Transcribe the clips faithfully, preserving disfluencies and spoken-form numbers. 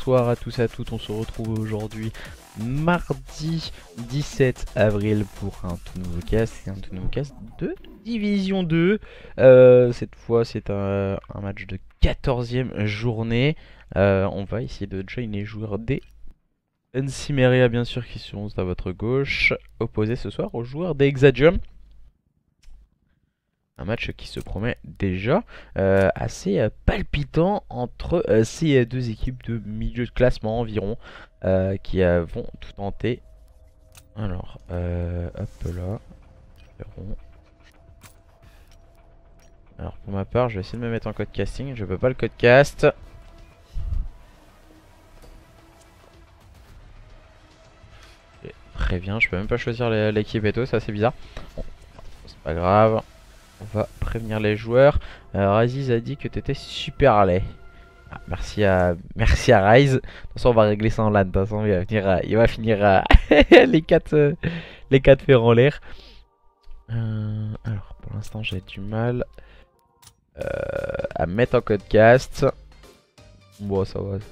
bonsoir à tous et à toutes, on se retrouve aujourd'hui mardi dix-sept avril pour un tout nouveau cast, et un tout nouveau cast de Division deux. Euh, cette fois c'est un, un match de quatorzième journée. Euh, on va essayer de join les joueurs des Encimeria bien sûr qui sont à votre gauche, opposés ce soir aux joueurs des Exagium. Un match qui se promet déjà euh, assez euh, palpitant entre euh, ces euh, deux équipes de milieu de classement environ euh, qui euh, vont tout tenter. Alors, euh, hop là. Alors pour ma part, je vais essayer de me mettre en code casting. Je peux pas le code cast. Je préviens, je peux même pas choisir l'équipe et tout, ça c'est bizarre. Bon, c'est pas grave. On va prévenir les joueurs. Euh, Raziz a dit que t'étais super laid. Ah, merci à merci à Rise. De toute façon, on va régler ça en LAN. De toute façon, il va finir à, il va finir à les quatre euh, les quatre fers en l'air. Euh, alors pour l'instant, j'ai du mal euh, à mettre en code cast. Bon, ça va.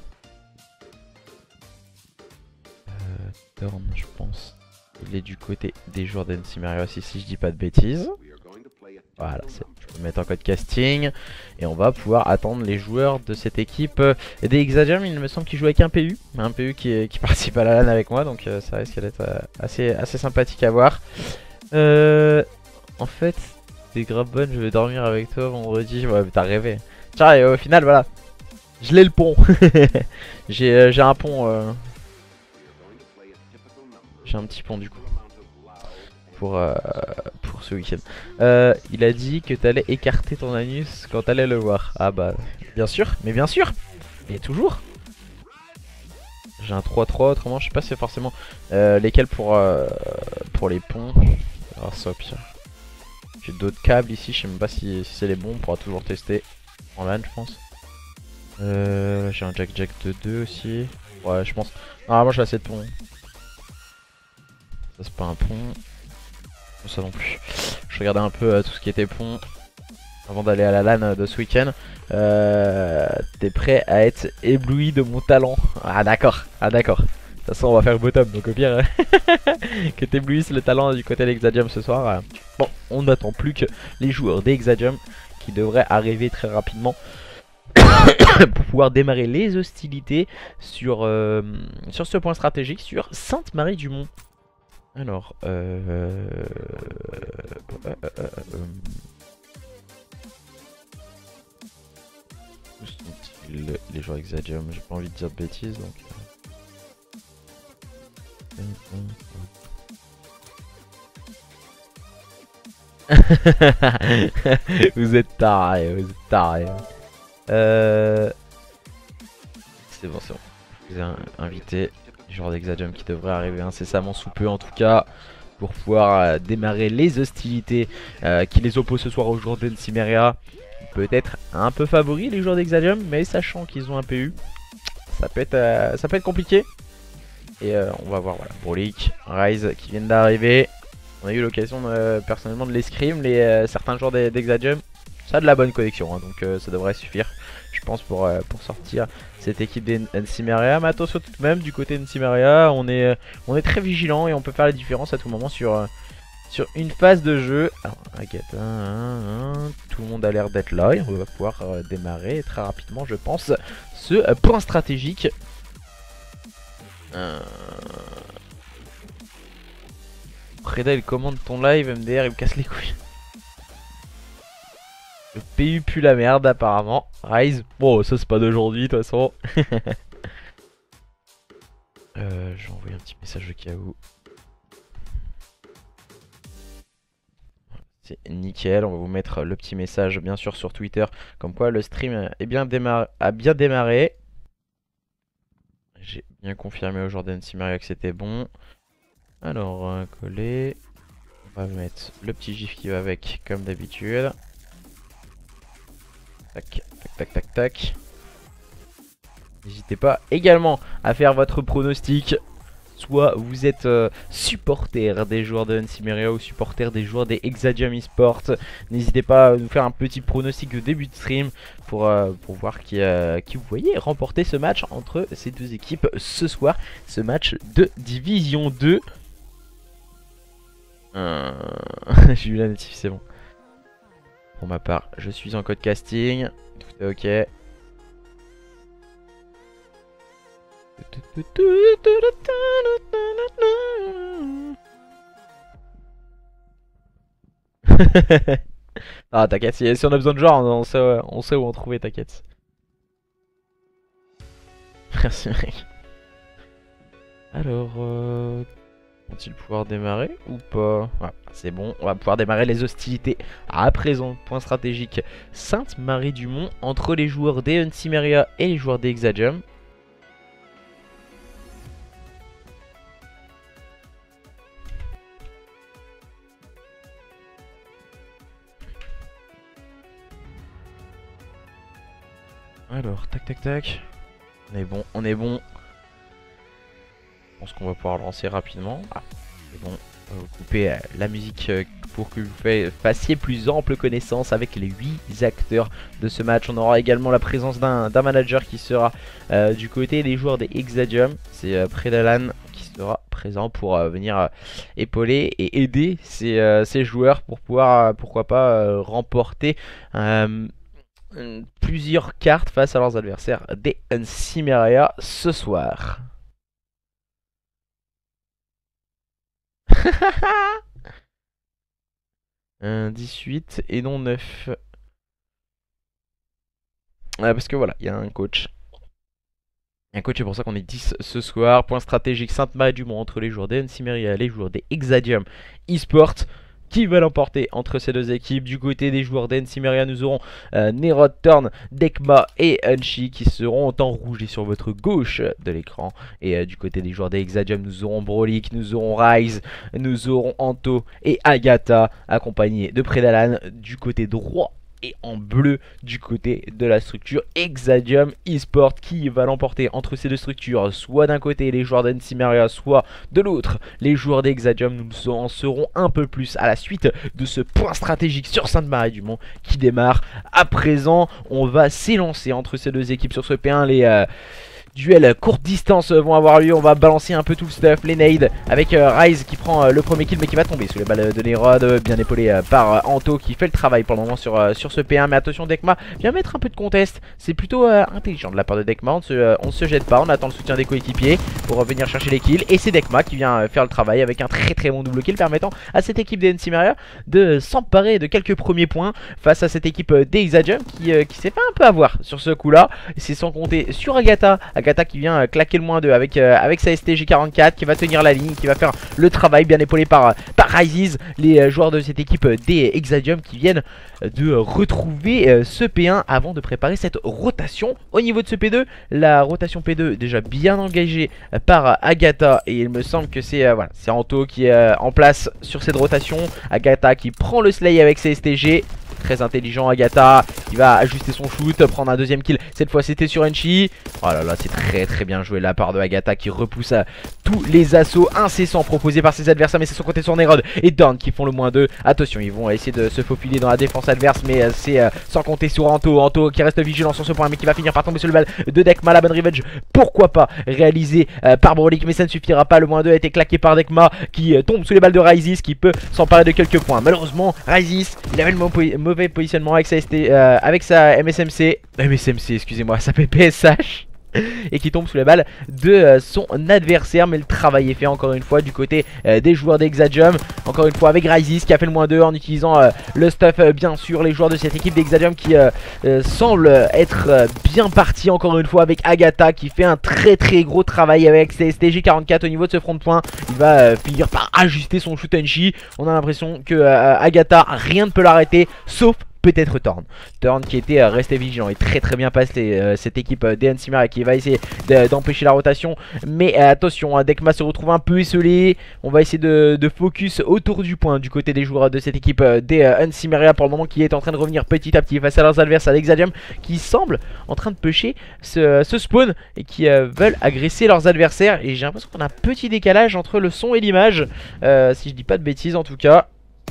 Euh, Thorn, je pense. Il est du côté des joueurs d'Encimeria aussi, si je dis pas de bêtises. Voilà, je peux mettre en code casting et on va pouvoir attendre les joueurs de cette équipe et des Exagium. Il me semble qu'ils jouent avec un P U, un P U qui, qui participe à la LAN avec moi, donc euh, ça risque d'être euh, assez, assez sympathique à voir. Euh, en fait, t'es grave bonne, je vais dormir avec toi vendredi. Ouais, mais t'as rêvé. Tiens, et au final, voilà, je l'ai le pont. J'ai euh, j'ai un pont. Euh... J'ai un petit pont du coup. Pour, euh, pour ce week-end. Euh, il a dit que t'allais écarter ton anus quand t'allais le voir. Ah bah, bien sûr, mais bien sûr. Et toujours. J'ai un trois trois, autrement je sais pas si c'est forcément euh, lesquels pour, euh, pour les ponts. Alors ça au pire. J'ai d'autres câbles ici, je sais même pas si, si c'est les bons, on pourra toujours tester en LAN je pense. Euh, j'ai un jack jack de deux aussi. Ouais je pense. Normalement j'ai assez de ponts. Ça c'est pas un pont. Ça non plus. Je regardais un peu euh, tout ce qui était pont avant d'aller à la LAN euh, de ce week-end. Euh, T'es prêt à être ébloui de mon talent? Ah d'accord, ah d'accord. De toute façon on va faire bottom, donc au pire que t'éblouisses le talent du côté d'Exagium ce soir. Euh. Bon, on n'attend plus que les joueurs d'Exagium qui devraient arriver très rapidement pour pouvoir démarrer les hostilités sur, euh, sur ce point stratégique sur Sainte-Marie-du-Mont. Alors, euh... euh, euh, euh, euh... où sont-ils les joueurs Exagium? J'ai pas envie de dire de bêtises donc. Vous êtes tarés, vous êtes tarés. Euh... C'est bon, c'est bon. Je vous ai invité. Joueurs d'Exagium qui devrait arriver incessamment sous peu en tout cas pour pouvoir euh, démarrer les hostilités euh, qui les opposent ce soir aux joueurs d'Encimeria. Peut-être un peu favoris les joueurs d'Exagium, mais sachant qu'ils ont un P U, ça peut être, euh, ça peut être compliqué. Et euh, on va voir, voilà, Brolik, Rise qui viennent d'arriver. On a eu l'occasion euh, personnellement de les scrim, les, euh, certains joueurs d'Exagium. Ça a de la bonne connexion, hein, donc euh, ça devrait suffire. Je pense pour, euh, pour sortir cette équipe d'Encimeria. Mais attention tout de même, du côté d'Encimeria, on est, euh, on est très vigilant et on peut faire la différence à tout moment sur, euh, sur une phase de jeu. Alors, Agatha, hein, hein, tout le monde a l'air d'être là et on va pouvoir euh, démarrer très rapidement, je pense, ce euh, point stratégique. Euh... Reda, il commande ton live, M D R, il me casse les couilles. Le P U pue la merde apparemment. Rise. Bon ça c'est pas d'aujourd'hui de toute façon. euh, je vais envoyer un petit message au cas où. C'est nickel, on va vous mettre le petit message bien sûr sur Twitter. Comme quoi le stream est bien démarré, a bien démarré. J'ai bien confirmé aux joueurs d'Encimeria que c'était bon. Alors euh, coller. On va mettre le petit gif qui va avec comme d'habitude. Tac, tac, tac, tac, tac. N'hésitez pas également à faire votre pronostic soit vous êtes euh, supporter des joueurs de Unsimeria ou supporter des joueurs des Exadium Esports. N'hésitez pas à nous faire un petit pronostic de début de stream pour, euh, pour voir qui, euh, qui vous voyez remporter ce match entre ces deux équipes ce soir. Ce match de Division deux. Euh... J'ai eu la notif, c'est bon. Pour ma part, je suis en code casting. Tout est ok. Ah t'inquiète, si, si on a besoin de genre, on sait, on sait où en trouver, t'inquiète. Merci mec. Alors, euh, vont-ils pouvoir démarrer ou pas? Ouais, c'est bon, on va pouvoir démarrer les hostilités à présent. Point stratégique, Sainte-Marie-du-Mont entre les joueurs des Unsimeria et les joueurs des Exadium. Alors, tac tac tac. On est bon, on est bon. Je pense qu'on va pouvoir le lancer rapidement. Ah, c'est bon. On va vous couper euh, la musique euh, pour que vous fassiez plus ample connaissance avec les huit acteurs de ce match. On aura également la présence d'un manager qui sera euh, du côté des joueurs des Exadium. C'est euh, Predalan qui sera présent pour euh, venir euh, épauler et aider ces, euh, ces joueurs pour pouvoir, euh, pourquoi pas, euh, remporter euh, plusieurs cartes face à leurs adversaires des Unsimeria ce soir. Un dix-huit et non neuf. Ah, parce que voilà, il y a un coach. Un coach, c'est pour ça qu'on est dix ce soir. Point stratégique, Sainte-Marie-du-Mont entre les joueurs des Unsimeria et les joueurs des Exadium Esports. Qui va l'emporter entre ces deux équipes? Du côté des joueurs d'Unsimeria, nous aurons euh, Nerod, Turn, Dekma et Unchi qui seront en rouge et sur votre gauche de l'écran. Et euh, du côté des joueurs des Exadium, nous aurons Brolik, nous aurons Rise, nous aurons Anto et Agatha accompagnés de Predalan du côté droit. Et en bleu du côté de la structure Exadium Esports. Qui va l'emporter entre ces deux structures? Soit d'un côté les joueurs d'Unsimeria, soit de l'autre les joueurs d'Exadium. Nous en saurons un peu plus à la suite de ce point stratégique sur Sainte-Marie-du-Mont qui démarre à présent. On va s'élancer entre ces deux équipes sur ce P un. Les euh, duels courte distance vont avoir lieu. On va balancer un peu tout le stuff, les nades avec euh, Rise qui prend euh, le premier kill mais qui va tomber sous les balles de Nerod, euh, bien épaulé euh, par euh, Anto qui fait le travail pour le moment sur, euh, sur ce P un. Mais attention, Dekma vient mettre un peu de contest. C'est plutôt euh, intelligent de la part de Dekma. On ne se, euh, on se jette pas, on attend le soutien des coéquipiers pour euh, venir chercher les kills. Et c'est Dekma qui vient euh, faire le travail avec un très très bon double kill permettant à cette équipe des Unsimeria de s'emparer de quelques premiers points face à cette équipe euh, des Exadium qui, euh, qui s'est fait un peu avoir sur ce coup là. C'est sans compter sur Agatha. Agatha qui vient euh, claquer le moins deux avec, euh, avec sa S T G quarante-quatre, qui va tenir la ligne, qui va faire le travail, bien épaulé par, euh, par Rises, les euh, joueurs de cette équipe euh, des Exadium qui viennent euh, de euh, retrouver euh, ce P un avant de préparer cette rotation. Au niveau de ce P deux, la rotation P deux déjà bien engagée euh, par euh, Agatha, et il me semble que c'est euh, voilà, c'est Anto qui est euh, en place sur cette rotation. Agatha qui prend le slay avec ses S T G. Très intelligent Agatha, qui va ajuster son shoot, prendre un deuxième kill. Cette fois c'était sur Enchi. Oh là là, c'est très très bien joué de la part de Agatha qui repousse à tous les assauts incessants proposés par ses adversaires. Mais c'est son côté sur Nerod et Dawn qui font le moins deux. Attention, ils vont essayer de se faufiler dans la défense adverse, mais euh, c'est euh, sans compter sur Anto. Anto qui reste vigilant sur ce point mais qui va finir par tomber sur le balle de Dekma. La bonne revenge, pourquoi pas, réalisé euh, par Brolik, mais ça ne suffira pas. Le moins deux a été claqué par Dekma qui euh, tombe sous les balles de Rises, qui peut s'emparer de quelques points. Malheureusement, Rises, il avait le mauvais positionnement avec sa, S T, euh, avec sa M S M C, M S M C excusez-moi, sa P P S H, et qui tombe sous les balles de euh, son adversaire. Mais le travail est fait encore une fois du côté euh, des joueurs d'Exadium, encore une fois avec Rises qui a fait le moins deux en utilisant euh, le stuff, euh, bien sûr. Les joueurs de cette équipe d'Exadium qui euh, euh, semblent être euh, bien partis encore une fois avec Agatha qui fait un très très gros travail avec ses S T G quarante-quatre au niveau de ce front de point. Il va euh, finir par ajuster son shoot Enchi. On a l'impression que euh, Agatha, rien ne peut l'arrêter sauf peut-être Thorn. Thorn qui était euh, resté vigilant et très très bien passé euh, cette équipe euh, D N Cimmerian qui va essayer d'empêcher la rotation. Mais euh, attention, hein, Dekma se retrouve un peu isolé. On va essayer de, de focus autour du point du côté des joueurs de cette équipe euh, des euh, Cimmerian pour le moment, qui est en train de revenir petit à petit face à leurs adversaires d'Exadium, qui semblent en train de pusher ce, ce spawn et qui euh, veulent agresser leurs adversaires. Et j'ai l'impression qu'on a un petit décalage entre le son et l'image, euh, si je dis pas de bêtises en tout cas.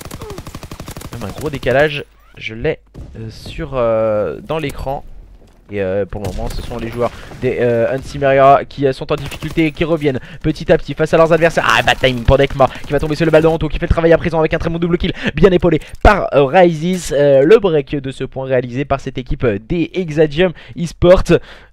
Même un gros décalage, je l'ai euh, sur euh, dans l'écran. Et euh, pour le moment ce sont les joueurs des euh, Cimmerian qui euh, sont en difficulté et qui reviennent petit à petit face à leurs adversaires. Ah, bad timing pour Dekma qui va tomber sur le ballon de Honto, qui fait le travail à présent avec un très bon double kill bien épaulé par euh, Rises. euh, Le break de ce point réalisé par cette équipe euh, des Exadium eSport.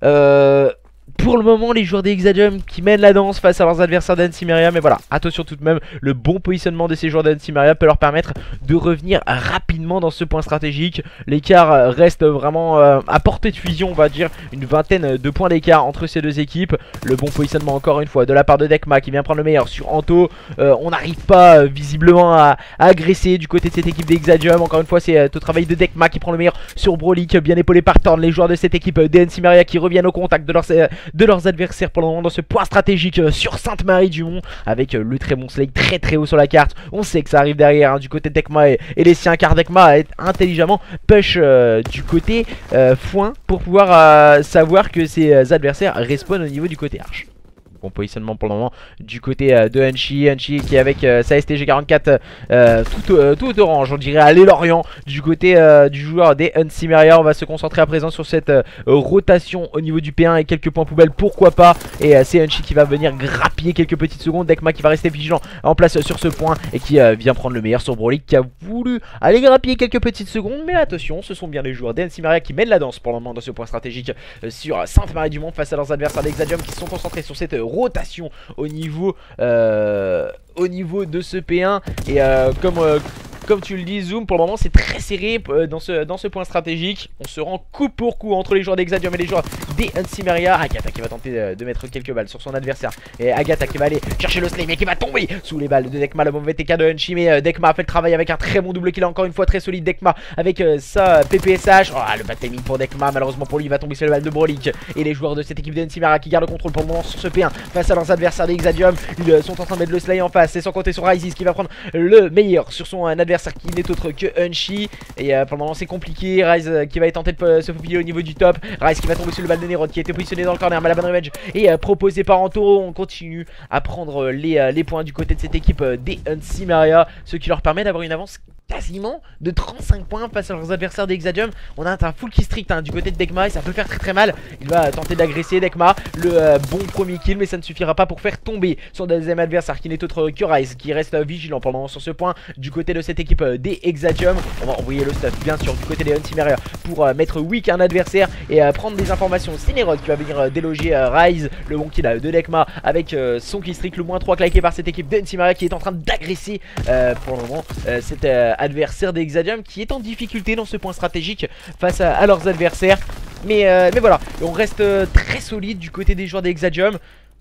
euh, Pour le moment, les joueurs des Exadium qui mènent la danse face à leurs adversaires d'Cimmerian. Mais voilà, attention tout de même, le bon positionnement de ces joueurs d'Cimmerian peut leur permettre de revenir rapidement dans ce point stratégique. L'écart reste vraiment euh, à portée de fusion, on va dire. Une vingtaine de points d'écart entre ces deux équipes. Le bon positionnement encore une fois de la part de Dekma qui vient prendre le meilleur sur Honto. euh, On n'arrive pas euh, visiblement à, à agresser du côté de cette équipe des Exadium. Encore une fois, c'est euh, au travail de Dekma qui prend le meilleur sur Brolik, bien épaulé par Thorn. Les joueurs de cette équipe euh, Cimmerian qui reviennent au contact de leurs... Euh, de leurs adversaires pour le moment dans ce point stratégique euh, sur Sainte-Marie-du-Mont, avec euh, le très bon Slake très très haut sur la carte. On sait que ça arrive derrière hein, du côté de Dekma et, et les siens, car Dekma est intelligemment push euh, du côté euh, foin pour pouvoir euh, savoir que ses euh, adversaires respawnent au niveau du côté arche. Bon positionnement pour le moment du côté euh, de Hunchi. Hunchi qui est avec euh, sa S T G quarante-quatre euh, tout, euh, tout orange, on dirait à l'Orient du côté euh, du joueur des Cimmerian. On va se concentrer à présent sur cette euh, rotation au niveau du P un et quelques points poubelles, pourquoi pas. Et euh, c'est Hunchi qui va venir grappiller quelques petites secondes. Dekma qui va rester vigilant en place sur ce point et qui euh, vient prendre le meilleur sur Brolik, qui a voulu aller grappiller quelques petites secondes. Mais attention, ce sont bien les joueurs des Cimmerian qui mènent la danse pour le moment dans ce point stratégique euh, sur Sainte-Marie-du-Mont face à leurs adversaires d'Exadium, qui sont concentrés sur cette euh, rotation au niveau euh, au niveau de ce P un. Et euh, comme euh, comme tu le dis Zoom, pour le moment c'est très serré euh, dans, ce, dans ce point stratégique. On se rend coup pour coup entre les joueurs d'Exadium et les joueurs des Cimmerian. Agatha qui va tenter de, de mettre quelques balles sur son adversaire, et Agatha qui va aller chercher le slay mais qui va tomber sous les balles de Dekma. Le mauvais T K de Hunchi, mais euh, Dekma a fait le travail avec un très bon double kill, encore une fois très solide Dekma avec euh, sa P P S H. Oh, le bad timing pour Dekma, malheureusement pour lui il va tomber sur les balles de Brolik. Et les joueurs de cette équipe de Cimmerian qui gardent le contrôle pour le moment sur ce P un face à leurs adversaires d'Exadium. Ils euh, sont en train de mettre le slay en face, et sans compter sur Rises qui va prendre le meilleur sur son euh, adversaire qui n'est autre que Hunchi. Et euh, pour le moment c'est compliqué. Rise euh, qui va tenter de euh, se faufiler au niveau du top. Rise qui va tomber sur le balle de Nerod qui était positionné dans le corner, mais la bonne revenge est euh, proposée par Antoro. On continue à prendre euh, les, euh, les points du côté de cette équipe euh, des Cimmerian, ce qui leur permet d'avoir une avance quasiment de trente-cinq points face à leurs adversaires d'Exadium. On a un full kill strict hein, du côté de Dekma, et ça peut faire très très mal. Il va tenter d'agresser Dekma, le euh, bon premier kill, mais ça ne suffira pas pour faire tomber son deuxième adversaire qui n'est autre que Rise, qui reste euh, vigilant pour le moment sur ce point du côté de cette équipe euh, des Exadium. On va envoyer le stuff bien sûr du côté des Cimmerian pour euh, mettre weak un adversaire et euh, prendre des informations. C'est Nerod qui va venir euh, déloger euh, Rise, le bon kill euh, de Dekma avec euh, son kill strict, le moins trois claqué par cette équipe des Cimmerian qui est en train d'agresser euh, pour le moment euh, cette euh, adversaire d'Exadium qui est en difficulté dans ce point stratégique face à, à leurs adversaires. Mais, euh, mais voilà, on reste euh, très solide du côté des joueurs d'Exadium.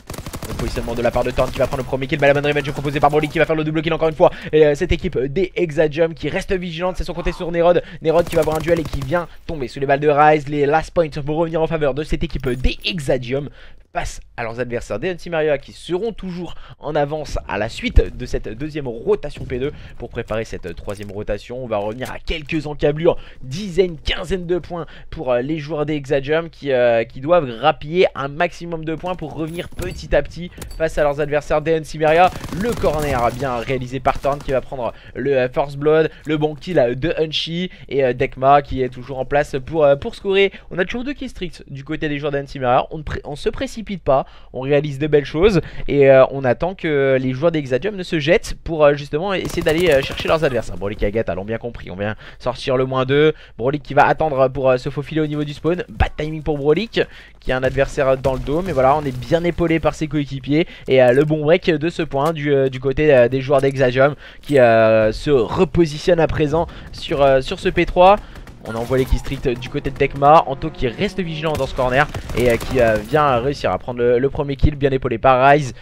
Le positionnement de la part de Thorn qui va prendre le premier kill, mais la bonne revenge proposée par Broly qui va faire le double kill encore une fois. Et euh, cette équipe des Exadium qui reste vigilante, c'est son côté sur Nerod. Nerod qui va avoir un duel et qui vient tomber sous les balles de Rise. Les last points vont revenir en faveur de cette équipe des Exadium face à leurs adversaires des Cimmerian qui seront toujours en avance à la suite de cette deuxième rotation P deux. Pour préparer cette troisième rotation, on va revenir à quelques encablures, dizaines, quinzaine de points pour euh, les joueurs des Exadium qui, euh, qui doivent grappiller un maximum de points pour revenir petit à petit face à leurs adversaires des Cimmerian. Le corner bien réalisé par Thorn qui va prendre le euh, First Blood, le bon kill euh, de Hunchi, et euh, Dekma qui est toujours en place pour, euh, pour scorer. On a toujours deux kills stricts du côté des joueurs des Cimmerian. On, on se précipite pas, on réalise de belles choses, et euh, on attend que les joueurs d'Exadium ne se jettent pour euh, justement essayer d'aller euh, chercher leurs adversaires. Brolik et Agatha l'ont bien compris, on vient sortir le moins deux. Brolik qui va attendre pour euh, se faufiler au niveau du spawn. Bad timing pour Brolik qui a un adversaire dans le dos, mais voilà, on est bien épaulé par ses coéquipiers. Et euh, le bon break de ce point du, euh, du côté euh, des joueurs d'Exadium qui euh, se repositionne à présent sur, euh, sur ce P trois. On envoie les kills strict du côté de Dekma. Anto qui reste vigilant dans ce corner et euh, qui euh, vient réussir à prendre le, le premier kill, bien épaulé par Rise.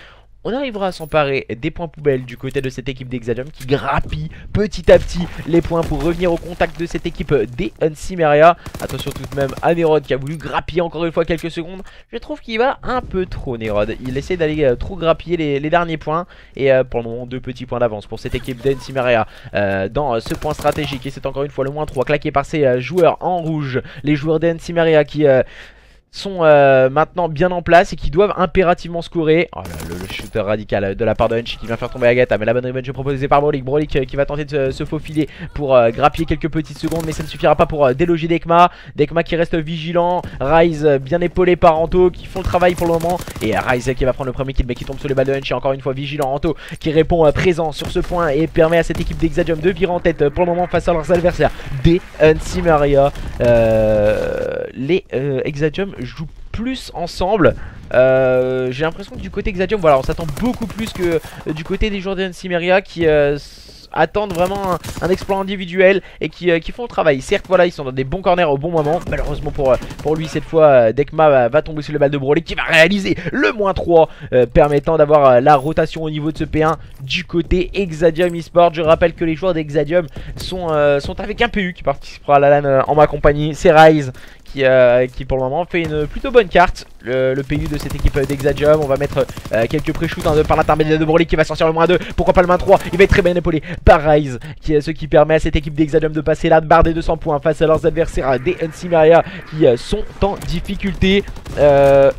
on arrivera à s'emparer des points poubelles du côté de cette équipe d'Exadium qui grappille petit à petit les points pour revenir au contact de cette équipe des Unsimeria. Attention tout de même à Nerod qui a voulu grappiller encore une fois quelques secondes. Je trouve qu'il va un peu trop, Nerod. Il essaie d'aller euh, trop grappiller les, les derniers points. Et euh, pour le moment, deux petits points d'avance pour cette équipe d'Unsimeria euh, dans euh, ce point stratégique. Et c'est encore une fois le moins trois claqué par ces euh, joueurs en rouge. Les joueurs d'Unsimeria qui... Euh, sont euh, maintenant bien en place et qui doivent impérativement scorer. Oh là, le, le shooter radical de la part de Hunch qui vient faire tomber Agatha, mais la bonne revenge proposée par Brolik. Brolik euh, qui va tenter de se, se faufiler pour euh, grappiller quelques petites secondes, mais ça ne suffira pas pour euh, déloger Dekma. Dekma qui reste vigilant, Rise euh, bien épaulé par Anto qui font le travail pour le moment, et euh, Rise qui va prendre le premier kill mais qui tombe sur les balles de Hunch. Et encore une fois vigilant Anto qui répond euh, présent sur ce point et permet à cette équipe d'Exadium de virer en tête euh, pour le moment face à leurs adversaires des Unsimeria. euh, Les euh, Exadium jouent plus ensemble. euh, J'ai l'impression que du côté Exadium, voilà, on s'attend beaucoup plus que euh, du côté des joueurs d'Unsimeria qui euh, attendent vraiment un, un exploit individuel et qui, euh, qui font le travail. Certes, voilà, ils sont dans des bons corners au bon moment. Malheureusement pour, pour lui, cette fois, euh, Dekma va, va tomber sur le balle de Broly qui va réaliser le moins trois, euh, permettant d'avoir euh, la rotation au niveau de ce P un du côté Exadium eSport. Je rappelle que les joueurs d'Exadium sont, euh, sont avec un P U qui participera à la LAN euh, en ma compagnie. C'est Rise. Qui, euh, qui pour le moment fait une plutôt bonne carte, le, le P U de cette équipe d'Exadium. On va mettre euh, quelques pré-shoots hein, par l'intermédiaire de Broly qui va sortir le moins deux. Pourquoi pas le moins trois? Il va être très bien épaulé par Rise, qui est ce qui permet à cette équipe d'Exadium de passer la barre des deux cents points face à leurs adversaires des Unsimeria qui euh, sont en difficulté. Euh,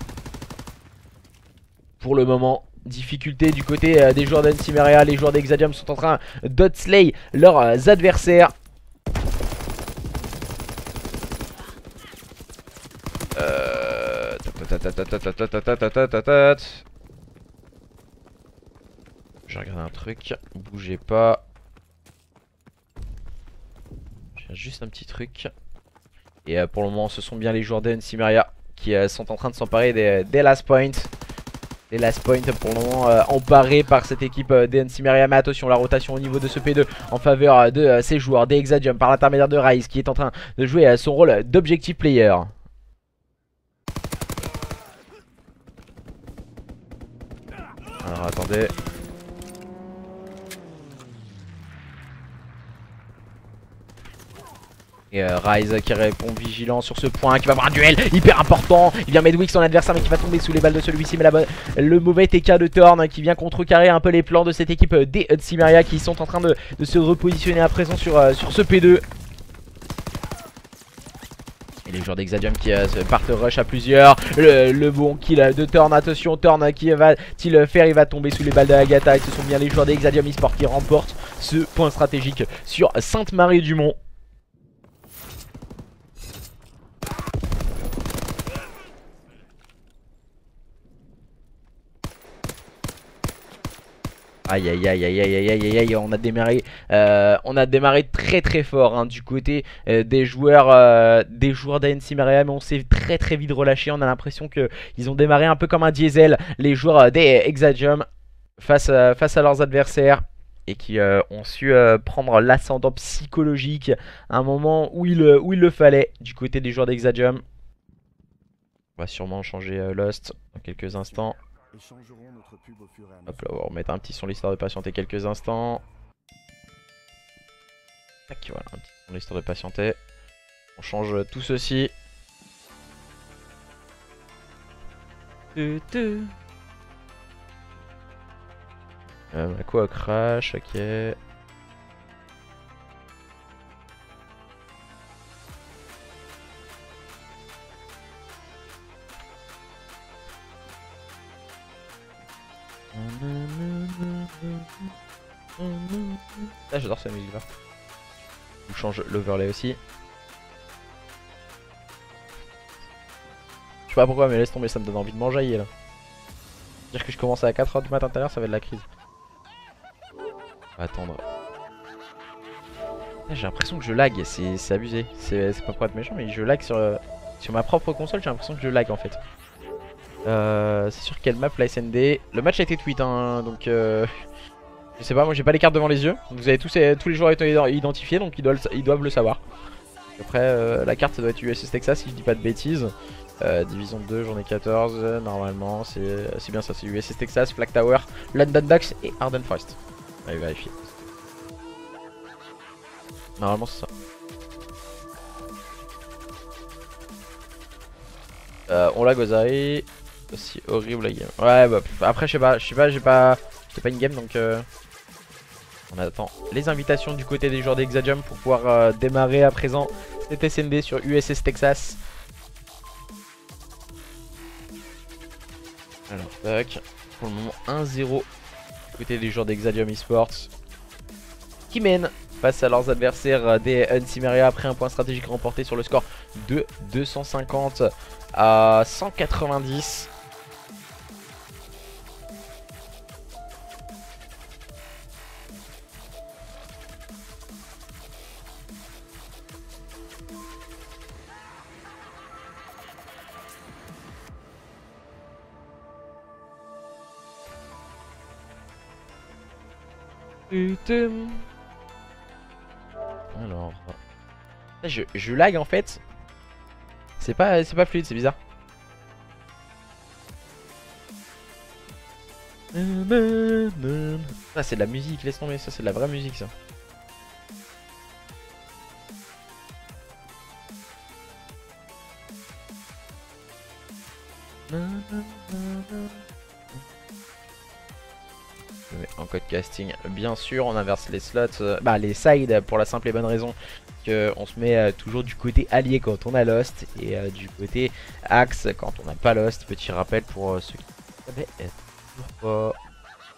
pour le moment, difficulté du côté euh, des joueurs d'Unsimeria. Les joueurs d'Exadium sont en train d'outslay leurs euh, adversaires. Euh... Je regarde un truc, bougez pas. Je regarde juste un petit truc. Et euh, pour le moment ce sont bien les joueurs d'Unsimeria qui euh, sont en train de s'emparer des, des last points. Les last points pour le moment euh, emparés par cette équipe euh, d'Unsimeria. Mais attention, la rotation au niveau de ce P deux en faveur euh, de euh, ces joueurs d'Exadium par l'intermédiaire de Rise qui est en train de jouer euh, son rôle d'objective player. Alors attendez. Et euh, Rise qui répond vigilant sur ce point, qui va avoir un duel hyper important. Il vient Medwick son adversaire mais qui va tomber sous les balles de celui-ci. Mais la bonne, le mauvais T K de Thorn qui vient contrecarrer un peu les plans de cette équipe des Unsimeria qui sont en train de, de se repositionner à présent sur, euh, sur ce P deux. Et les joueurs d'Exadium qui euh, partent rush à plusieurs. Le, le bon kill de Thorn. Attention, Thorn qui va-t-il faire? Il va tomber sous les balles de Agatha. Et ce sont bien les joueurs d'Exadium eSport qui remportent ce point stratégique sur Sainte-Marie-du-Mont. Aïe aïe aïe aïe aïe aïe aïe aïe, on a démarré, euh, on a démarré très très fort hein, du côté euh, des joueurs, euh, des joueurs d'Unsimeria, mais on s'est très très vite relâché. On a l'impression que ils ont démarré un peu comme un diesel, les joueurs euh, des Exadium face à, face à leurs adversaires et qui euh, ont su euh, prendre l'ascendant psychologique à un moment où il, où il le fallait du côté des joueurs d'Exadium. On va sûrement changer euh, Lost dans quelques instants. Hop là, on va remettre un petit son l'histoire de patienter quelques instants. Tac, voilà, un petit son l'histoire de patienter. On change tout ceci. Euh, quoi, crash, ok. Ah, j'adore cette musique là. Je change l'overlay aussi. Je sais pas pourquoi mais laisse tomber, ça me donne envie de m'enjailler là. Dire que je commence à quatre heures du matin tout à l'heure, ça va être la crise. Attendre. J'ai l'impression que je lag, c'est abusé. C'est pas pour être méchant mais je lag sur, euh, sur ma propre console, j'ai l'impression que je lag en fait. Euh, c'est sur quelle map la S N D? Le match a été tweet hein, donc euh, je sais pas, moi j'ai pas les cartes devant les yeux. Vous avez tous, tous les joueurs été identifiés donc ils doivent, ils doivent le savoir. Après euh, la carte ça doit être U S S Texas si je dis pas de bêtises. Euh, division deux, journée quatorze, euh, normalement, c'est bien ça, c'est U S S Texas, Flag Tower, London Docks et Arden Forest. Allez, vérifier. Normalement, c'est ça. Euh, on l'a Gozari. Aussi horrible la game. Ouais, bah, après, je sais pas, je sais pas, j'ai pas. C'est pas une game donc. Euh... On attend les invitations du côté des joueurs d'Exajump pour pouvoir euh, démarrer à présent cette S N D sur U S S Texas. Alors, tac. Pour le moment, un zéro du côté des joueurs d'Exajump Esports qui mènent face à leurs adversaires des Uncimeria après un point stratégique remporté sur le score de deux cent cinquante à cent quatre-vingt-dix. Alors, je, je lag en fait. C'est pas, c'est pas fluide, c'est bizarre. Ça c'est de la musique, laisse tomber, ça c'est de la vraie musique ça. En code casting, bien sûr, on inverse les slots, euh, bah les sides pour la simple et bonne raison qu'on se met euh, toujours du côté allié quand on a Lost et euh, du côté axe quand on n'a pas Lost. Petit rappel pour euh, ceux qui savaient être toujours pas.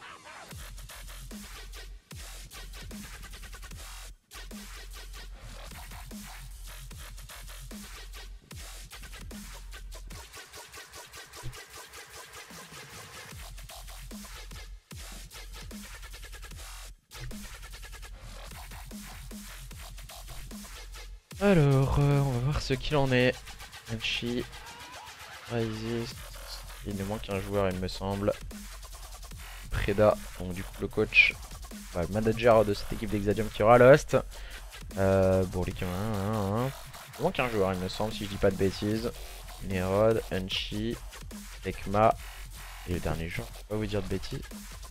Alors, euh, on va voir ce qu'il en est. Banshee, Rises, il nous manque un joueur, il me semble. Preda, donc du coup le coach, enfin, le manager de cette équipe d'Exadium qui aura Lost. Euh, bon, les hein, hein. Il manque un joueur, il me semble, si je dis pas de bêtises. Nerod, Unchi, Ekma. Et le dernier joueur, je peux pas vous dire de bêtises.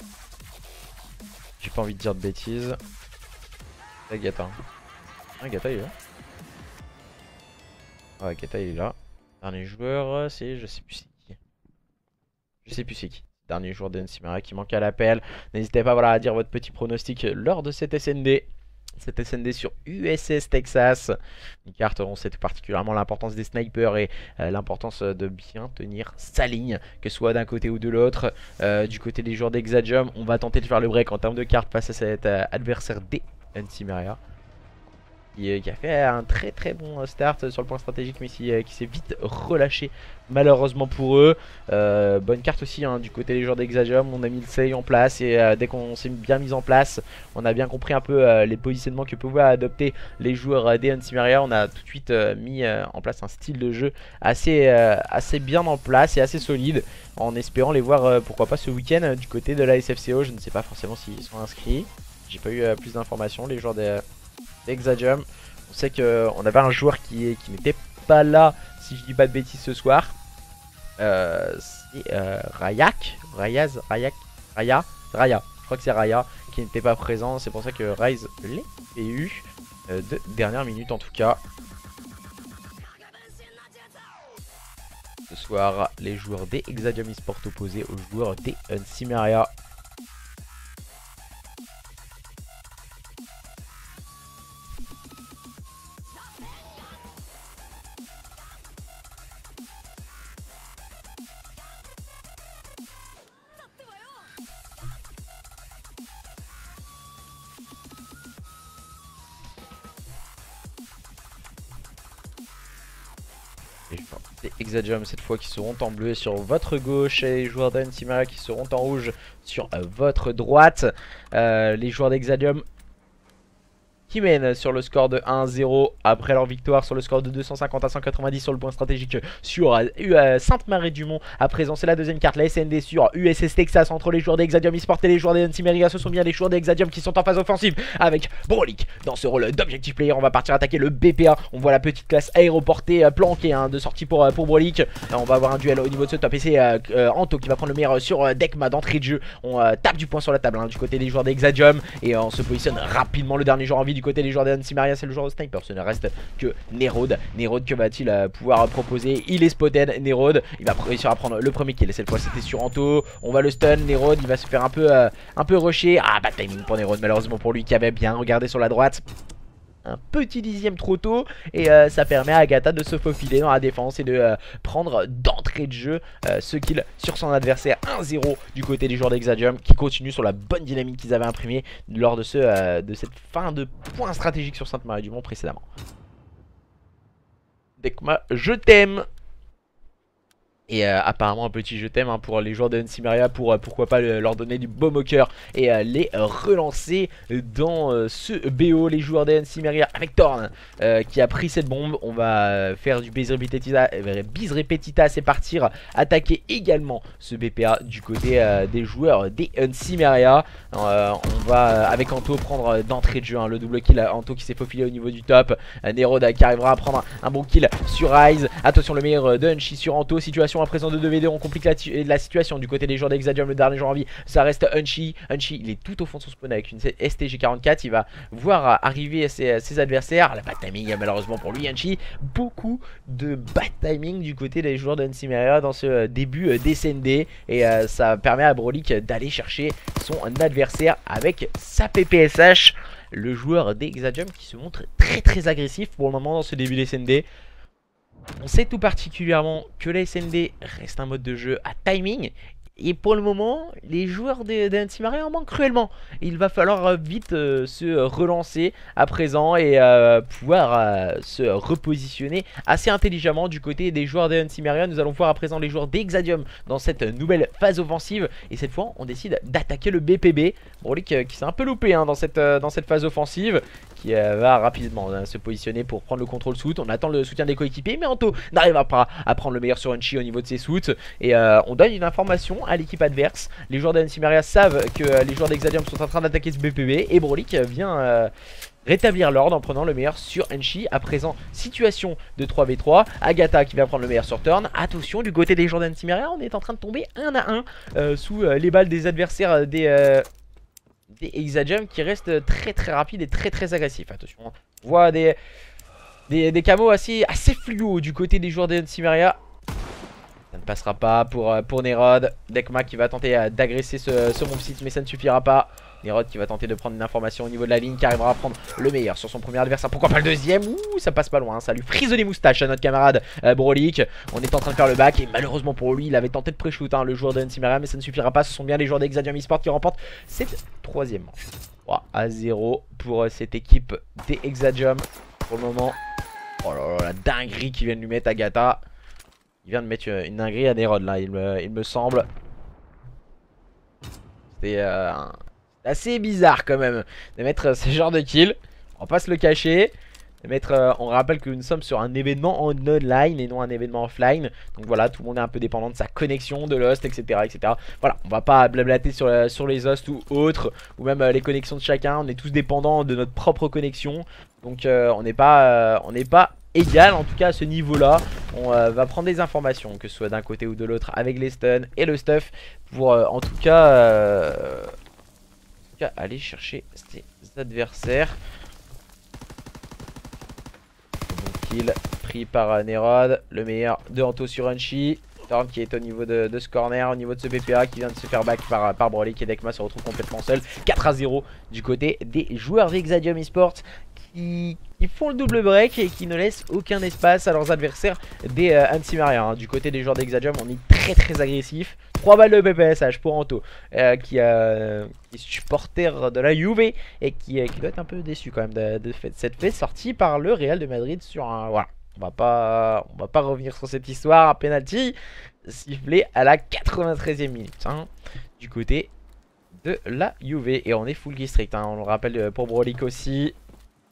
J'ai pas envie de dire de bêtises. C'est Gata. Ah, Gata il est là. Ouais, Gata il est là. Dernier joueur, c'est. Je sais plus c'est qui. Je sais plus c'est qui. Dernier joueur d'Uncimeria qui manque à l'appel. N'hésitez pas voilà, à dire votre petit pronostic lors de cette S N D. Cette S N D sur U S S Texas. Une carte, on sait particulièrement l'importance des snipers et euh, l'importance de bien tenir sa ligne, que ce soit d'un côté ou de l'autre. Euh, du côté des joueurs d'Exajump, on va tenter de faire le break en termes de cartes face à cet euh, adversaire des Uncimeria. Qui, qui a fait un très très bon start sur le point stratégique, mais qui, qui s'est vite relâché malheureusement pour eux. Euh, bonne carte aussi hein, du côté des joueurs d'Exajump. On a mis le seuil en place et euh, dès qu'on s'est bien mis en place, on a bien compris un peu euh, les positionnements que pouvaient adopter les joueurs euh, des Uncimeria. On a tout de suite euh, mis euh, en place un style de jeu assez, euh, assez bien en place et assez solide, en espérant les voir euh, pourquoi pas ce week-end euh, du côté de la S F C O. Je ne sais pas forcément s'ils sont inscrits. J'ai pas eu euh, plus d'informations. Les joueurs des Exajump, on sait qu'on avait un joueur qui, qui n'était pas là, si je dis pas de bêtises ce soir. Euh, c'est euh, Rayak, Rayaz, Rayak, Raya, Raya, je crois que c'est Raya qui n'était pas présent. C'est pour ça que Rise l'ait eu euh, de dernière minute en tout cas. Ce soir, les joueurs des Exajump Esports opposés aux joueurs des Uncimeria. Les joueurs des Exajump cette fois qui seront en bleu sur votre gauche et les joueurs d'Uncimeria qui seront en rouge sur euh, votre droite. Euh, les joueurs d'Exajump qui mène sur le score de un zéro après leur victoire sur le score de deux cent cinquante à cent quatre-vingt-dix sur le point stratégique sur euh, Sainte-Marie-du-Mont. À présent, c'est la deuxième carte, la S N D sur U S S Texas entre les joueurs d'Exadium Esport et les joueurs des Antimeria. Ce sont bien les joueurs d'Exadium qui sont en phase offensive avec Brolik dans ce rôle d'objectif player. On va partir attaquer le B P A. On voit la petite classe aéroportée euh, planquée hein, de sortie pour, euh, pour Brolik. On va avoir un duel au niveau de ce top et c'est euh, euh, Anto qui va prendre le meilleur sur euh, Dekma d'entrée de jeu. On euh, tape du point sur la table hein, du côté des joueurs d'Exadium et euh, on se positionne rapidement. Le dernier joueur en vie du côté des joueurs d'Antimeria, c'est le joueur de sniper. Ce ne reste que Nerod. Nerod, que va-t-il euh, pouvoir proposer? Il est spotted. Nerod, il va réussir à prendre le premier kill. Cette fois, c'était sur Anto. On va le stun. Nerod, il va se faire un peu, euh, un peu rusher. Ah, bad timing pour Nerod, malheureusement pour lui qui avait bien regardé sur la droite. Un petit dixième trop tôt et euh, ça permet à Agatha de se faufiler dans la défense et de euh, prendre d'entrée de jeu euh, ce kill sur son adversaire. Un zéro du côté des joueurs d'Exadium qui continuent sur la bonne dynamique qu'ils avaient imprimée lors de, ce, euh, de cette fin de point stratégique sur Sainte-Marie-du-Mont précédemment. Dekma, je t'aime. Et euh, apparemment un petit je t'aime hein, pour les joueurs de Antimeria pour euh, pourquoi pas le, leur donner du baume au cœur et euh, les euh, relancer dans euh, ce B O. Les joueurs de Antimeria avec Thorn euh, qui a pris cette bombe. On va euh, faire du bis repetita, euh, bis repetita c'est partir attaquer également ce B P A du côté euh, des joueurs des Antimeria. Euh, on va euh, avec Anto prendre euh, d'entrée de jeu hein, le double kill. Anto qui s'est faufilé au niveau du top. euh, Nerod qui arrivera à prendre un, un bon kill sur Rise. Attention, le meilleur de Unchi sur Anto. Situation à présent de deux v deux, on complique la, la situation du côté des joueurs d'Exadium. Le dernier joueur en vie, ça reste Unchi. Unchi, il est tout au fond de son spawn avec une S T G quarante-quatre. Il va voir arriver ses, ses adversaires. La bad timing, malheureusement pour lui, Unchi. Beaucoup de bad timing du côté des joueurs d'Antimeria dans ce début d'S N D. Et euh, ça permet à Brolik d'aller chercher son adversaire avec sa P P S H. Le joueur d'Exadium qui se montre très très agressif pour le moment dans ce début d'S N D. On sait tout particulièrement que la S N D reste un mode de jeu à timing. Et pour le moment, les joueurs d'Antimeria en manquent cruellement. Il va falloir vite euh, se relancer à présent et euh, pouvoir euh, se repositionner assez intelligemment du côté des joueurs d'Antimeria. Nous allons voir à présent les joueurs d'Exadium dans cette nouvelle phase offensive. Et cette fois, on décide d'attaquer le B P B. Brolik euh, qui s'est un peu loupé hein, dans, cette, euh, dans cette phase offensive. Qui euh, va rapidement hein, se positionner pour prendre le contrôle soute. On attend le soutien des coéquipiers, mais Anto n'arrivera pas à prendre le meilleur sur Unchi au niveau de ses soutes. Et euh, on donne une information à l'équipe adverse. Les joueurs d'Antimeria savent que euh, les joueurs d'Exadium sont en train d'attaquer ce B P B. Et Brolik vient euh, rétablir l'ordre en prenant le meilleur sur Unchi. À présent, situation de trois v trois. Agatha qui va prendre le meilleur sur Turn. Attention, du côté des joueurs d'Antimeria, on est en train de tomber un à un euh, sous euh, les balles des adversaires euh, des... Euh, des Exadium qui reste très très rapide et très très agressif. Attention, on voit des, des, des camos assez, assez fluo du côté des joueurs d'Antimeria. Ça ne passera pas pour, pour Nerod. Dekma qui va tenter d'agresser ce, ce bomb site, mais ça ne suffira pas. Nerod qui va tenter de prendre une information au niveau de la ligne, qui arrivera à prendre le meilleur sur son premier adversaire. Pourquoi pas le deuxième? Ouh, ça passe pas loin, hein. Ça lui frise les moustaches à notre camarade euh, Brolik. On est en train de faire le back et malheureusement pour lui, il avait tenté de pré-shoot hein, le joueur de Antimeria, mais ça ne suffira pas. Ce sont bien les joueurs d'Exadium Esport qui remportent cette troisième manche. trois à zéro pour euh, cette équipe des Exadium pour le moment. Oh là là, la dinguerie qui vient de lui mettre Agatha. Il vient de mettre une dinguerie à Nerod là, il me, il me semble. C'est euh, assez bizarre quand même de mettre ce genre de kill. On va pas se le cacher. De mettre, euh, on rappelle que nous sommes sur un événement en online et non un événement offline. Donc voilà, tout le monde est un peu dépendant de sa connexion, de l'host, et cetera et cetera. Voilà, on va pas blablater sur, euh, sur les hosts ou autres, ou même euh, les connexions de chacun. On est tous dépendants de notre propre connexion. Donc euh, on n'est pas, euh, on n'est pas égal en tout cas à ce niveau là. On euh, va prendre des informations que ce soit d'un côté ou de l'autre avec les stuns et le stuff pour euh, en tout cas euh, en tout cas aller chercher ses adversaires. Bon kill pris par euh, Nerod, le meilleur de Anto sur Unchi. Thorn qui est au niveau de, de ce corner, au niveau de ce B P A qui vient de se faire back par, par Brolik, et Dekma se retrouve complètement seul. quatre à zéro du côté des joueurs d'Exadium Esports qui, qui font le double break et qui ne laissent aucun espace à leurs adversaires des euh, Antimeria. Hein. Du côté des joueurs d'Exadium, on est très très agressif. trois balles de P P S H pour Anto euh, qui, euh, qui est supporter de la Juve et qui, euh, qui doit être un peu déçu quand même de, de, de cette fait sortie par le Real de Madrid sur un... Voilà. On va pas, on va pas revenir sur cette histoire. Un penalty sifflé à la quatre-vingt-treizième minute hein, du côté de la Juve. Et on est full strict hein, on le rappelle pour Brolik aussi.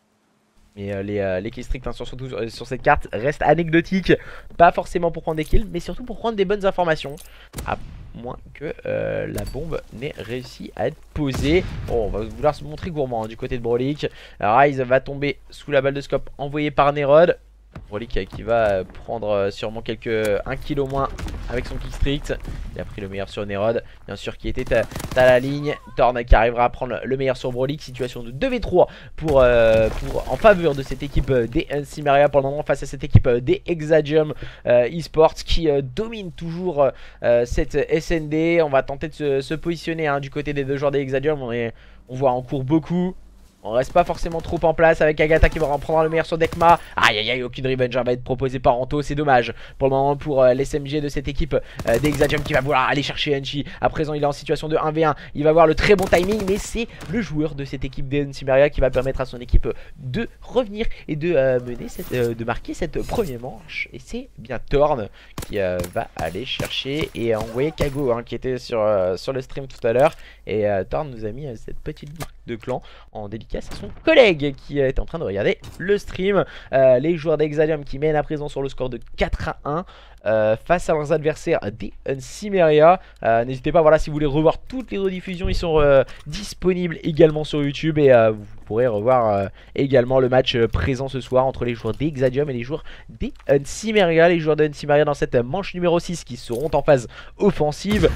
Mais euh, les, euh, les kills stricts hein, sur, surtout sur, sur cette carte restent anecdotiques. Pas forcément pour prendre des kills, mais surtout pour prendre des bonnes informations. À moins que euh, la bombe n'ait réussi à être posée. Bon, on va vouloir se montrer gourmand hein, du côté de Brolik. Ryze va tomber sous la balle de scope envoyée par Nerod. Brolik qui va prendre sûrement quelques un kill au moins avec son kick strict. Il a pris le meilleur sur Nerod, bien sûr qui était à, à la ligne. Torn qui arrivera à prendre le meilleur sur Brolik. Situation de deux v trois pour, euh, pour, en faveur de cette équipe des Encimaria pour le moment face à cette équipe des Exagium euh, eSports qui euh, domine toujours euh, cette S N D. On va tenter de se, se positionner hein, du côté des deux joueurs des Exagium. On, est, on voit en cours beaucoup. On reste pas forcément trop en place avec Agatha qui va en prendre le meilleur sur Dekma. Aïe aïe aïe, aucune revenge va être proposée par Anto, c'est dommage pour le moment pour euh, l'S M G de cette équipe euh, d'Exagium qui va vouloir aller chercher Enchi. À présent il est en situation de un v un, il va avoir le très bon timing, mais c'est le joueur de cette équipe d'Encimaria qui va permettre à son équipe de revenir et de euh, mener cette, euh, de marquer cette première manche. Et c'est bien Torn qui euh, va aller chercher et envoyer Kago hein, qui était sur, euh, sur le stream tout à l'heure. Et euh, Torn nous a mis euh, cette petite marque de clan en dédicace à son collègue qui est en train de regarder le stream. euh, Les joueurs d'Exagium qui mènent à présent sur le score de quatre à un euh, face à leurs adversaires des Encimaria. euh, N'hésitez pas, voilà, si vous voulez revoir toutes les rediffusions, ils sont euh, disponibles également sur YouTube. Et euh, vous pourrez revoir euh, également le match euh, présent ce soir entre les joueurs d'Exagium et les joueurs des Encimaria. Les joueurs d'Encimaria dans cette manche numéro six qui seront en phase offensive.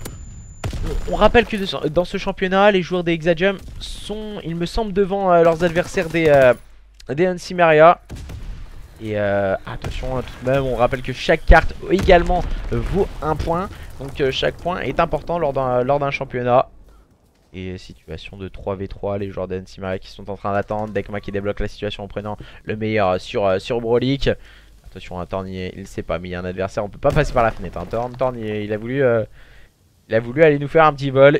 On rappelle que dans ce championnat, les joueurs des Exagium sont, il me semble, devant euh, leurs adversaires des, euh, des Encimaria. Et euh, attention, tout de même, on rappelle que chaque carte également vaut un point. Donc euh, chaque point est important lors d'un lors d'un championnat. Et situation de trois v trois, les joueurs d'Encimaria qui sont en train d'attendre. Dekma qui débloque la situation en prenant le meilleur sur, euh, sur Brolik. Attention, un Torn, il ne sait pas, mais il y a un adversaire, on peut pas passer par la fenêtre. Hein. Torn, Torn il, il a voulu... Euh, Il a voulu aller nous faire un petit vol.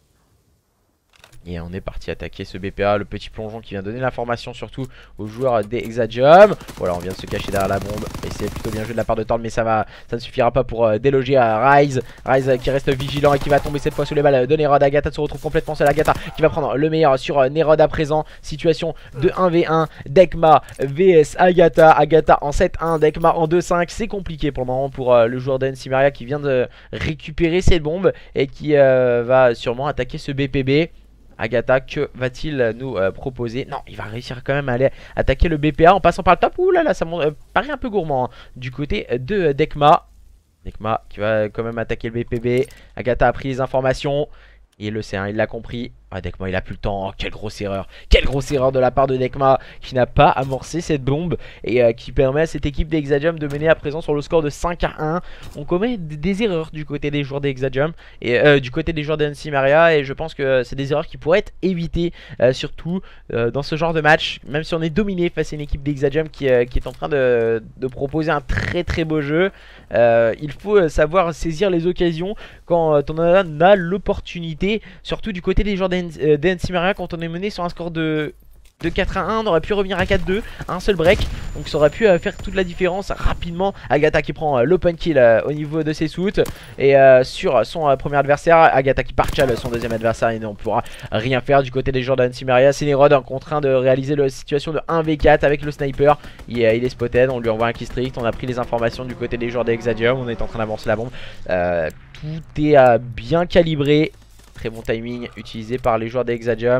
Et on est parti attaquer ce B P A, le petit plongeon qui vient donner l'information surtout aux joueurs des Exagium. Voilà, on vient de se cacher derrière la bombe. Et c'est plutôt bien joué de la part de Torn, mais ça va, ça ne suffira pas pour euh, déloger à Ryze. Ryze qui reste vigilant et qui va tomber cette fois sous les balles de Nerod. Agatha se retrouve complètement seule. Agatha qui va prendre le meilleur sur euh, Nerod à présent. Situation de un v un. Dekma vs Agatha. Agatha en sept un, Dekma en deux cinq. C'est compliqué pour le moment pour euh, le joueur d'Encimaria qui vient de récupérer cette bombe et qui euh, va sûrement attaquer ce B P B. Agatha, que va-t-il nous euh, proposer? Non, il va réussir quand même à aller attaquer le B P A en passant par le top. Ouh là là, ça euh, paraît un peu gourmand hein, du côté de euh, Dekma. Dekma qui va quand même attaquer le B P B. Agatha a pris les informations. Il le sait, hein, il l'a compris. Ah, Dekma, il a plus le temps. Oh, quelle grosse erreur. Quelle grosse erreur de la part de Dekma qui n'a pas amorcé cette bombe et euh, qui permet à cette équipe d'Exagium de mener à présent sur le score de cinq à un. On commet des erreurs du côté des joueurs d'Exagium et euh, du côté des joueurs d'Encimaria. Et je pense que c'est des erreurs qui pourraient être évitées, euh, surtout euh, dans ce genre de match. Même si on est dominé face à une équipe d'Exagium qui, euh, qui est en train de, de proposer un très très beau jeu. Euh, il faut savoir saisir les occasions quand euh, on a, a l'opportunité. Surtout du côté des joueurs d'Encimaria, quand on est mené sur un score de, de quatre à un, on aurait pu revenir à quatre deux, un seul break. Donc ça aurait pu euh, faire toute la différence rapidement. Agatha qui prend euh, l'open kill euh, au niveau de ses suits. Et euh, sur son euh, premier adversaire, Agatha qui parchale son deuxième adversaire. Et on ne pourra rien faire du côté des joueurs d'Encimaria. C'est Nerod en train de réaliser la situation de un v quatre avec le sniper. Il, euh, il est spotted, on lui envoie un kill strict. On a pris les informations du côté des joueurs d'Exagium. On est en train d'avancer la bombe. euh, Tout est euh, bien calibré. Très bon timing utilisé par les joueurs d'Exagium.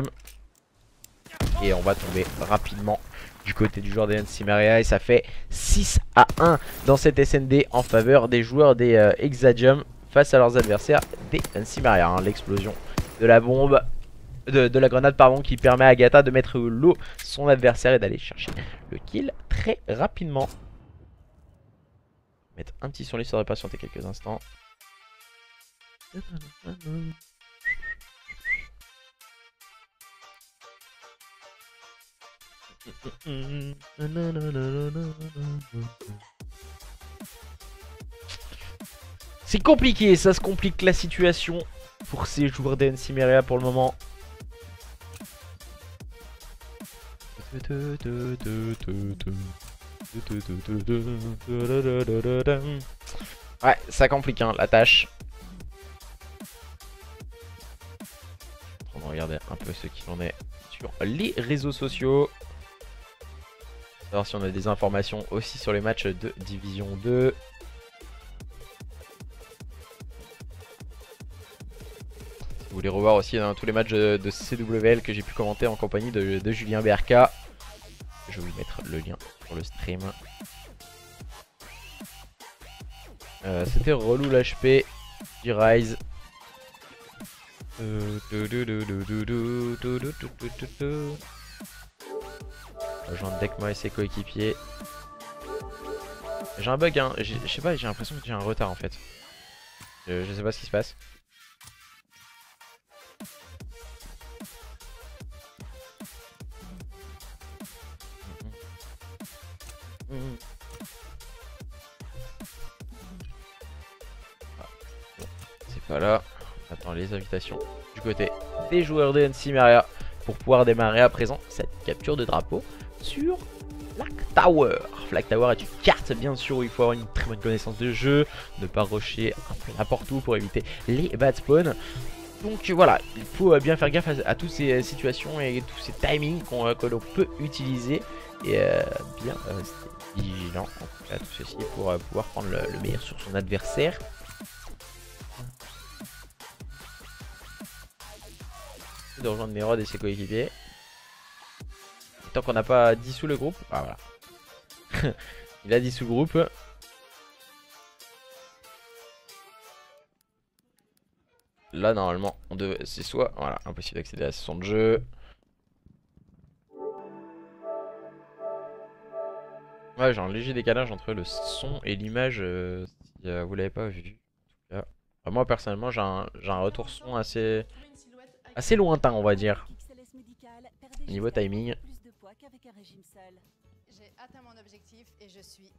Et on va tomber rapidement du côté du joueur des Encimaria. Et ça fait six à un dans cette S N D en faveur des joueurs des euh, Exagium face à leurs adversaires des Encimaria. Hein. L'explosion de la bombe, de, de la grenade pardon, qui permet à Agatha de mettre l'eau son adversaire et d'aller chercher le kill très rapidement. Mettre un petit son, ça va patienter quelques instants. C'est compliqué, ça se complique la situation pour ces joueurs d'Encimaria pour le moment. Ouais, ça complique hein, la tâche. On va regarder un peu ce qu'il en est sur les réseaux sociaux. voir si on a des informations aussi sur les matchs de Division deux. Si vous voulez revoir aussi dans tous les matchs de, de C W L que j'ai pu commenter en compagnie de, de Julien B R K, je vais vous mettre le lien pour le stream. Euh, C'était relou l'H P, G-Rise. Rejoindre Dekma et ses coéquipiers. J'ai un bug, hein. Je sais pas, j'ai l'impression que j'ai un retard en fait. Je, je sais pas ce qui se passe. C'est pas là. On attend les invitations du côté des joueurs de N C Maria pour pouvoir démarrer à présent cette capture de drapeau sur Flag Tower. Flag Tower est une carte bien sûr où il faut avoir une très bonne connaissance de jeu, ne pas rusher un peu n'importe où pour éviter les bad spawns. Donc voilà, il faut bien faire gaffe à, à toutes ces situations et tous ces timings qu'on, que l'on peut utiliser et euh, bien rester vigilant en tout cas tout ceci pour euh, pouvoir prendre le, le meilleur sur son adversaire. De rejoindre Merod et ses coéquipiers. Tant qu'on n'a pas dissous le groupe. Ah voilà. Il a dissous le groupe. Là normalement on devait. C'est soit. Voilà, impossible d'accéder à la session de jeu. Ouais, j'ai un léger décalage entre le son et l'image. Euh, si euh, vous l'avez pas vu. En tout cas. Enfin, moi personnellement j'ai un, j'ai un retour son assez. Assez lointain on va dire. Niveau timing. J'ai atteint mon objectif et je suis.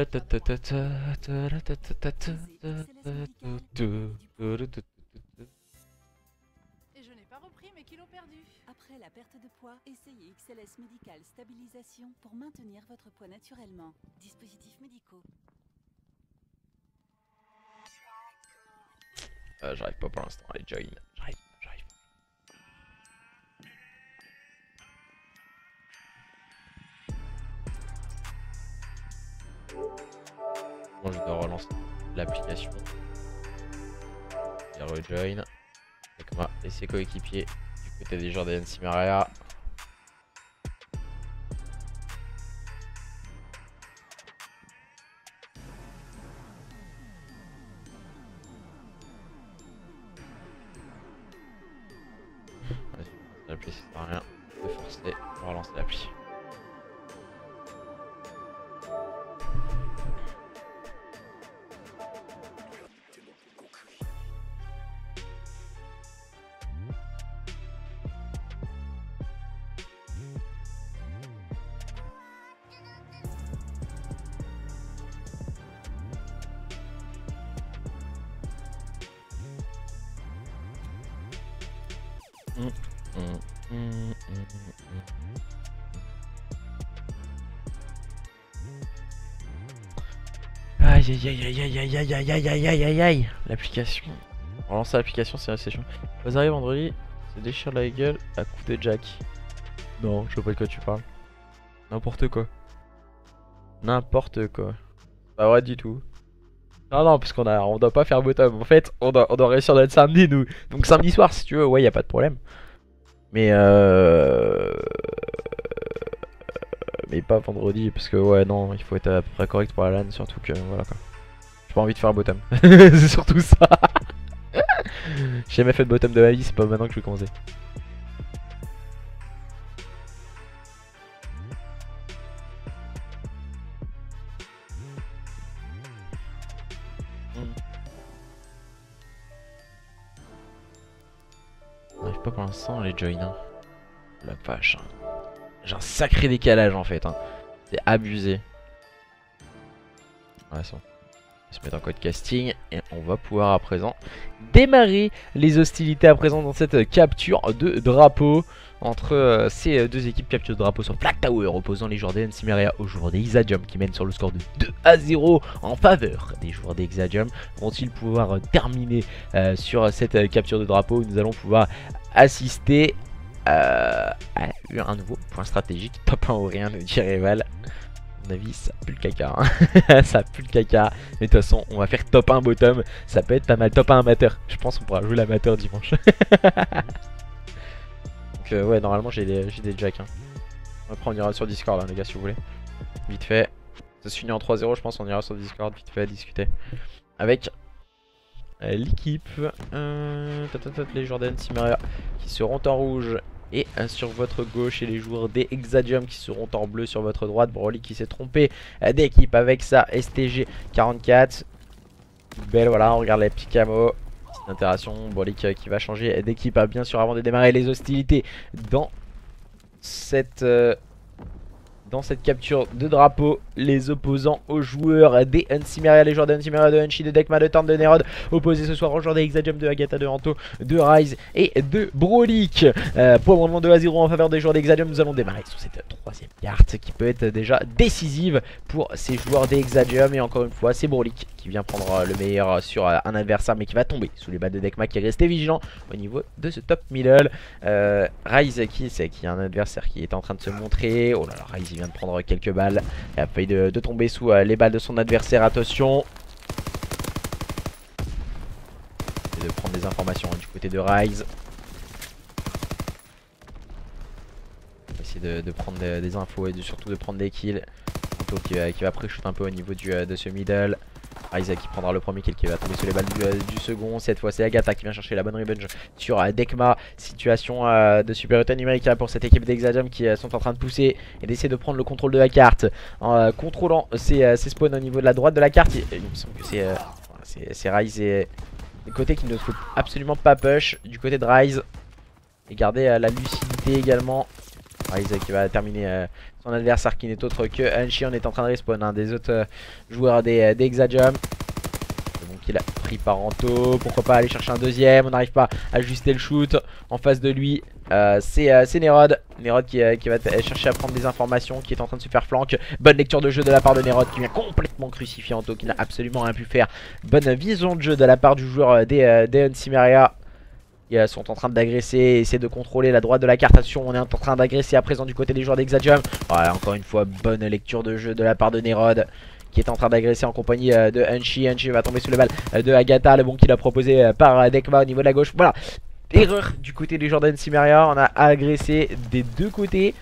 Et je n'ai pas repris mes kilos perdus. Après la perte de poids, essayez X L S Medical Stabilisation pour maintenir votre poids naturellement. Dispositifs médicaux. Euh, j'arrive pas pour l'instant à les join. J'arrive, j'arrive. Bon, je dois relancer l'application. Et rejoin. Avec moi et ses coéquipiers du côté des joueurs de N C Maria. L'appli, ça sert à rien de forcer pour relancer l'appli. Mmh. Mmh, mmh, mmh, mmh. Aïe aïe aïe aïe aïe aïe aïe aïe aïe aïe aïe aïe aïe. L'application. On lance l'application, c'est assez chiant. Vous arrivez vendredi, se déchire la gueule à coup de jack. Non, je sais pas de quoi tu parles. N'importe quoi. N'importe quoi. Pas vrai du tout. Non non parce qu'on a on doit pas faire bottom. En fait on doit, on doit réussir notre samedi nous. Donc samedi soir si tu veux, ouais y a pas de problème. Mais euh... Mais pas vendredi parce que ouais non il faut être à peu près correct pour la LAN surtout que voilà quoi. J'ai pas envie de faire bottom. C'est surtout ça. J'ai jamais fait de bottom de ma vie, c'est pas maintenant que je vais commencer. On n'arrive pas pour l'instant à les join. Hein. La vache. Hein. J'ai un sacré décalage en fait. Hein. C'est abusé. Ouais, c'est bon. On va se mettre en code casting et on va pouvoir à présent démarrer les hostilités à présent dans cette capture de drapeau entre euh, ces deux équipes. Capture de drapeau sur Flag Tower opposant les joueurs de N C Maria aux joueurs des Exadium qui mènent sur le score de deux à zéro en faveur des joueurs des Exadium. Vont-ils pouvoir euh, terminer euh, sur cette euh, capture de drapeau? Nous allons pouvoir assister euh, a eu un nouveau point stratégique. Top un ou rien, nous dit Rival. À mon avis, ça pue le caca. Hein. Ça pue le caca. Mais de toute façon, on va faire top un bottom. Ça peut être pas mal. Top un amateur. Je pense qu'on pourra jouer l'amateur dimanche. Donc, euh, ouais, normalement, j'ai des, des jacks. Hein. Après, on ira sur Discord, hein, les gars, si vous voulez. Vite fait. Ça se finit en trois zéro, je pense. On ira sur Discord, vite fait, à discuter avec euh, l'équipe. Euh, les joueurs d'Ansimaria qui seront en rouge. Et euh, sur votre gauche, et les joueurs des Exadium qui seront en bleu sur votre droite. Broly qui s'est trompé euh, d'équipe avec sa S T G quarante-quatre. Belle, voilà, on regarde les petits camos. Petite interaction. Broly qui, qui va changer d'équipe, hein, bien sûr, avant de démarrer les hostilités dans cette, euh, dans cette capture de drapeau. Les opposants aux joueurs des Ansimaria, les joueurs d'Ansimaria, de Hanshi, de Dekma, de Torn, de Nerod, opposés ce soir aux joueurs des Exadium, de Agatha, de Anto, de Rise et de Brolik. Euh, pour le moment deux à zéro en faveur des joueurs des Exadium, nous allons démarrer sur cette troisième carte qui peut être déjà décisive pour ces joueurs des Exadium. Et encore une fois, c'est Brolik qui vient prendre le meilleur sur un adversaire, mais qui va tomber sous les balles de Dekma, qui est resté vigilant au niveau de ce top middle. euh, Rise qui c'est qui est un adversaire qui est en train de se montrer. Oh là là, Rise il vient de prendre quelques balles et a failli de, de tomber sous euh, les balles de son adversaire. Attention, et de prendre des informations hein, du côté de Rise. On va essayer de, de prendre des, des infos et de, surtout de prendre des kills. Anto qui, euh, qui va pré-shoot un peu au niveau du, euh, de ce middle. Rise qui prendra le premier kill, qui va tomber sous les balles du, euh, du second. Cette fois c'est Agatha qui vient chercher la bonne revenge sur euh, Dekma. Situation euh, de supériorité numérique pour cette équipe d'Exadium qui euh, sont en train de pousser et d'essayer de prendre le contrôle de la carte en euh, contrôlant ses, euh, ses spawns au niveau de la droite de la carte. Il, il me semble que c'est euh, Rise et les côtés qu'il ne faut absolument pas push du côté de Rise. Et garder euh, la lucidité également. Rise qui va terminer euh, son adversaire qui n'est autre que Hanshi. On est en train de respawn hein, des autres euh, joueurs des, euh, des Exadium. Donc il a pris par Anto. Pourquoi pas aller chercher un deuxième. On n'arrive pas à ajuster le shoot. En face de lui euh, c'est euh, Nerod. Nerod qui, euh, qui va chercher à prendre des informations, qui est en train de se faire flank. Bonne lecture de jeu de la part de Nerod qui vient complètement crucifier Anto, qui n'a absolument rien pu faire. Bonne vision de jeu de la part du joueur euh, des, euh, des Ansimaria. Ils sont en train d'agresser, essayer de contrôler la droite de la carte. Attention, on est en train d'agresser à présent du côté des joueurs d'Exadium. Ouais, encore une fois, bonne lecture de jeu de la part de Nerod, qui est en train d'agresser en compagnie euh, de Hanshi. Hanshi va tomber sous le balle euh, de Agatha, le bon qu'il a proposé euh, par euh, Dekma au niveau de la gauche. Voilà, erreur du côté des joueurs d'Ansimaria. On a agressé des deux côtés.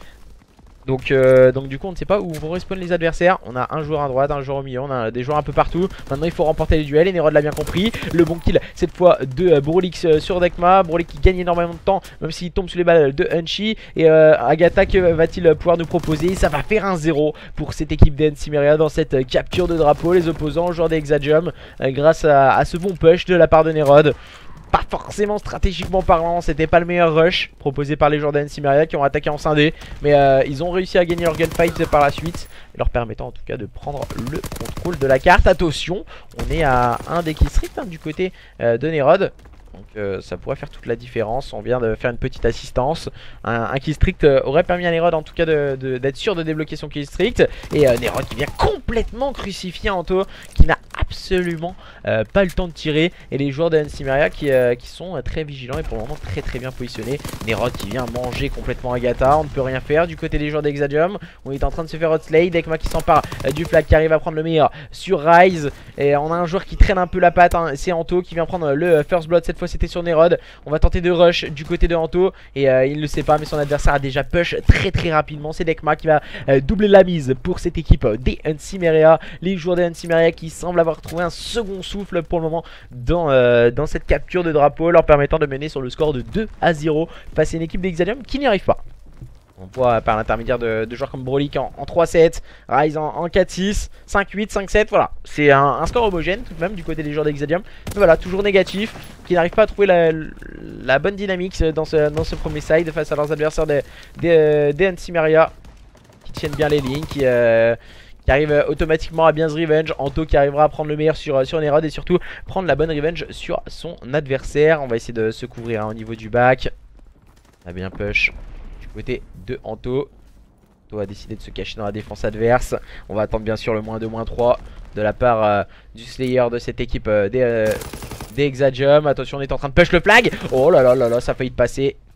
Donc, euh, donc du coup on ne sait pas où vont respawn les adversaires. On a un joueur à droite, un joueur au milieu, on a des joueurs un peu partout. Maintenant il faut remporter les duels et Nerod l'a bien compris. Le bon kill cette fois de euh, Brolik euh, sur Dekma. Brolik qui gagne énormément de temps même s'il tombe sous les balles de Hanshi. Et euh, Agatha, que va-t-il pouvoir nous proposer? Ça va faire un zéro pour cette équipe d'Ansimaria dans cette euh, capture de drapeau. Les opposants, joueurs des Exadium, euh, grâce à, à ce bon push de la part de Nerod. Pas forcément stratégiquement parlant, c'était pas le meilleur rush proposé par les joueurs d'Ansimaria qui ont attaqué en scindé. Mais euh, ils ont réussi à gagner leur gunfight par la suite, leur permettant en tout cas de prendre le contrôle de la carte. Attention, on est à un des killstreaks hein, du côté euh, de Nerod. Donc euh, ça pourrait faire toute la différence. On vient de faire une petite assistance. Un, un killstreak euh, aurait permis à Nerod en tout cas d'être de, de, sûr de débloquer son killstreak. Et euh, Nerod qui vient complètement crucifier Anto, qui n'a absolument euh, pas le temps de tirer. Et les joueurs de Ansimaria qui, euh, qui sont euh, très vigilants et pour le moment très très bien positionnés. Nerod qui vient manger complètement Agatha. On ne peut rien faire du côté des joueurs d'Exadium. On est en train de se faire hotslay. Dekma qui s'empare euh, du flag, qui arrive à prendre le meilleur sur Rise. Et on a un joueur qui traîne un peu la patte hein. C'est Anto qui vient prendre le first blood. Cette fois c'était sur Nerod. On va tenter de rush du côté de Anto. Et euh, il ne le sait pas, mais son adversaire a déjà push très très rapidement. C'est Dekma qui va euh, doubler la mise pour cette équipe des Ansimaria. Les joueurs des Ansimaria qui semblent avoir trouvé un second souffle pour le moment dans, euh, dans cette capture de drapeau, leur permettant de mener sur le score de deux à zéro face à une équipe d'Exadium qui n'y arrive pas. On voit par l'intermédiaire de, de joueurs comme Brolik en, en trois sept, Rise en, en quatre six, cinq huit, cinq sept, voilà. C'est un, un score homogène tout de même du côté des joueurs d'Exadium. Mais voilà, toujours négatif, qui n'arrivent pas à trouver la, la bonne dynamique dans ce, dans ce premier side face à leurs adversaires des, des, des Ansimaria, qui tiennent bien les lignes, qui... Euh, qui arrive automatiquement à bien se revenge. Anto qui arrivera à prendre le meilleur sur, sur Nerod et surtout prendre la bonne revenge sur son adversaire. On va essayer de se couvrir hein, au niveau du back. On a bien push du côté de Anto. Anto a décidé de se cacher dans la défense adverse. On va attendre bien sûr le moins deux, moins trois de la part euh, du Slayer de cette équipe euh, des, euh, des Exadium. Attention, on est en train de push le flag. Oh là là là là, ça a failli passer.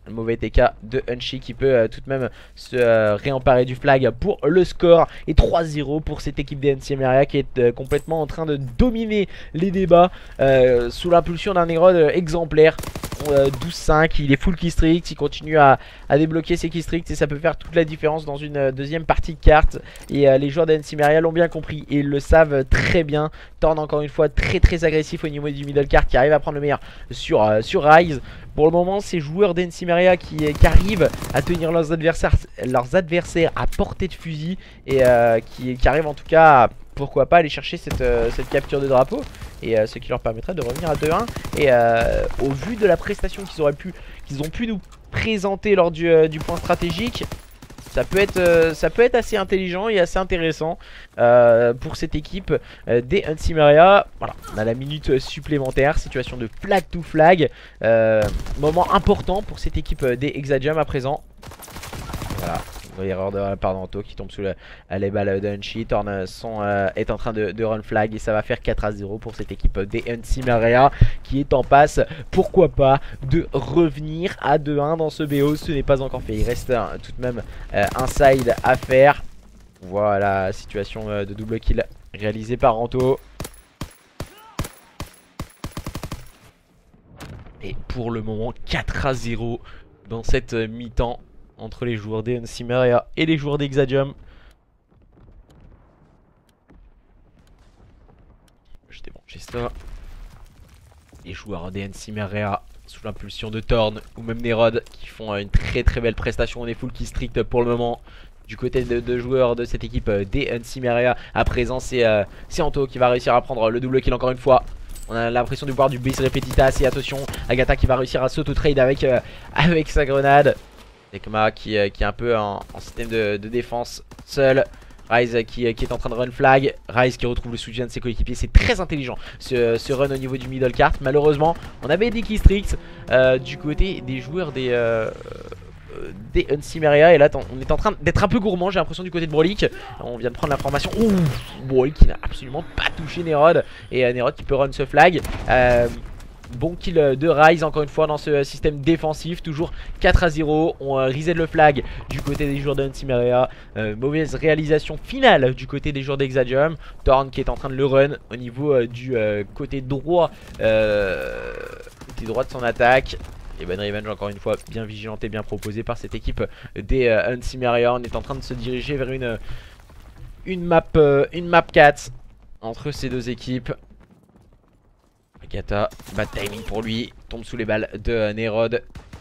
Le mauvais T K de Hunchy qui peut euh, tout de même se euh, réemparer du flag pour le score. Et trois zéro pour cette équipe des N C Meria qui est euh, complètement en train de dominer les débats euh, sous l'impulsion d'un Nerod euh, exemplaire. euh, douze cinq, il est full keystrict, il continue à, à débloquer ses keystricts et ça peut faire toute la différence dans une euh, deuxième partie de carte. Et euh, les joueurs de N C Meria l'ont bien compris et ils le savent très bien. Torn encore une fois très très agressif au niveau du middle card qui arrive à prendre le meilleur sur, euh, sur Rise. Pour le moment, ces joueurs d'N C Meria qui, qui arrivent à tenir leurs adversaires, leurs adversaires à portée de fusil et euh, qui, qui arrivent en tout cas à, pourquoi pas aller chercher cette, euh, cette capture de drapeau et euh, ce qui leur permettrait de revenir à deux un. Et euh, au vu de la prestation qu'ils auraient pu, qu'ils ont pu nous présenter lors du, euh, du point stratégique, ça peut être, euh, ça peut être assez intelligent et assez intéressant euh, pour cette équipe euh, des N C Meria. Voilà, on a la minute supplémentaire, situation de flag to flag, euh, moment important pour cette équipe euh, des Exajam à présent. Voilà, erreur de la part d'Anto qui tombe sous le, les balles de Hunchy. Torn son, euh, est en train de, de run flag et ça va faire quatre à zéro pour cette équipe des N C Meria qui est en passe, pourquoi pas, de revenir à deux un dans ce B O. Ce n'est pas encore fait, il reste euh, tout de même euh, un side à faire. Voilà, situation euh, de double kill réalisée par Anto. Et pour le moment quatre à zéro dans cette euh, mi-temps entre les joueurs des N C Meria et les joueurs d'Exajam. Je débranche ça. Les joueurs des N C Meria sous l'impulsion de Torn ou même Nerod qui font une très très belle prestation. On est full key strict pour le moment. Du côté de, de joueurs de cette équipe des N C Meria, à présent c'est euh, Anto qui va réussir à prendre le double kill encore une fois. On a l'impression de voir du bis repetitas et attention, Agatha qui va réussir à s'auto-trade avec, euh, avec sa grenade. Dekma qui, euh, qui est un peu en, en système de, de défense seul. Rise qui, qui est en train de run flag. Rise qui retrouve le soutien de ses coéquipiers. C'est très intelligent ce, ce run au niveau du middle cart. Malheureusement on avait des keystricts euh, du côté des joueurs des, euh, des N C Meria. Et là on est en train d'être un peu gourmand, j'ai l'impression, du côté de Brolik. On vient de prendre l'information. Ouh, Brolik qui n'a absolument pas touché Nerod. Et euh, Nerod qui peut run ce flag. euh, Bon kill de Rise encore une fois dans ce système défensif. Toujours quatre à zéro. On euh, reset le flag du côté des joueurs de N C Meria. euh, Mauvaise réalisation finale du côté des joueurs d'Exajam. Torn qui est en train de le run au niveau euh, du euh, côté droit euh, côté droit de son attaque. Et Ben Revenge encore une fois bien vigilante et bien proposée par cette équipe des euh, N C Meria. On est en train de se diriger vers une, une map euh, une map quatre entre ces deux équipes. Agatha, bad timing pour lui, tombe sous les balles de euh, Nerod.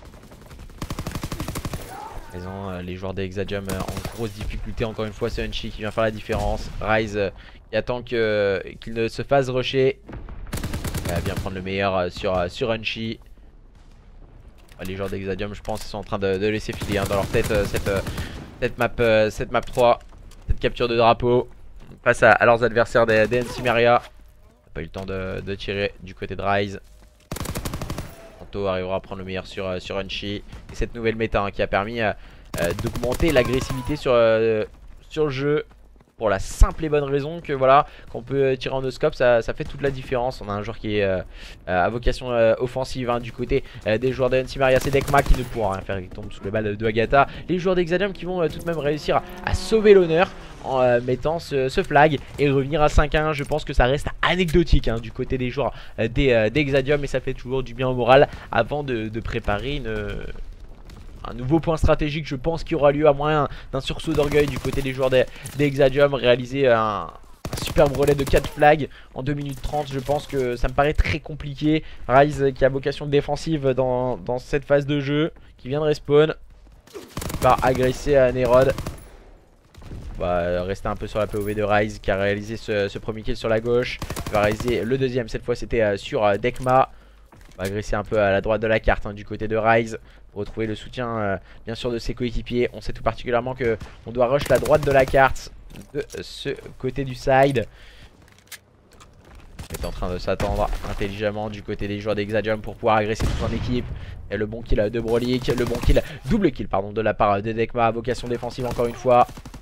À présent, euh, les joueurs d'Exajam euh, en grosse difficulté. Encore une fois, c'est Hunchy qui vient faire la différence. Rise euh, qui attend qu'il euh, qu'il ne se fasse rusher. Il va bien prendre le meilleur euh, sur, euh, sur Hunchy. Les joueurs d'Exajam, je pense, ils sont en train de, de laisser filer hein, dans leur tête euh, cette, euh, cette, map, euh, cette map trois, cette capture de drapeau face à, à leurs adversaires des, des N C Meria. Pas eu le temps de, de tirer du côté de Rise. Anto arrivera à prendre le meilleur sur, sur Hunchy. Et cette nouvelle méta hein, qui a permis euh, d'augmenter l'agressivité sur, euh, sur le jeu. Pour la simple et bonne raison que voilà, qu'on peut tirer en no-scope, ça, ça fait toute la différence. On a un joueur qui est euh, à vocation euh, offensive hein, du côté euh, des joueurs de N C Meria. C'est Dekma qui ne pourra rien faire, il tombe sous les balles de Agatha. Les joueurs d'Exajam qui vont euh, tout de même réussir à, à sauver l'honneur en euh, mettant ce, ce flag et revenir à cinq à un. Je pense que ça reste anecdotique hein, du côté des joueurs euh, d'Exajam, mais ça fait toujours du bien au moral avant de, de préparer une... un nouveau point stratégique. Je pense qu'il y aura lieu à moins d'un sursaut d'orgueil du côté des joueurs d'Exajam. Réaliser un, un superbe relais de quatre flags en deux minutes trente. Je pense que ça me paraît très compliqué. Rise qui a vocation défensive dans, dans cette phase de jeu, qui vient de respawn, va agresser à Nerod. On va rester un peu sur la P O V de Rise qui a réalisé ce, ce premier kill sur la gauche. Il va réaliser le deuxième, cette fois c'était euh, sur euh, Dekma. On va agresser un peu à la droite de la carte hein, du côté de Rise. Retrouver le soutien euh, bien sûr de ses coéquipiers. On sait tout particulièrement que on doit rush la droite de la carte de ce côté du side. On est en train de s'attendre intelligemment du côté des joueurs d'Exajam pour pouvoir agresser toute son équipe. Et le bon kill de Brolik, le bon kill, double kill pardon, de la part de Dekma, vocation défensive encore une fois.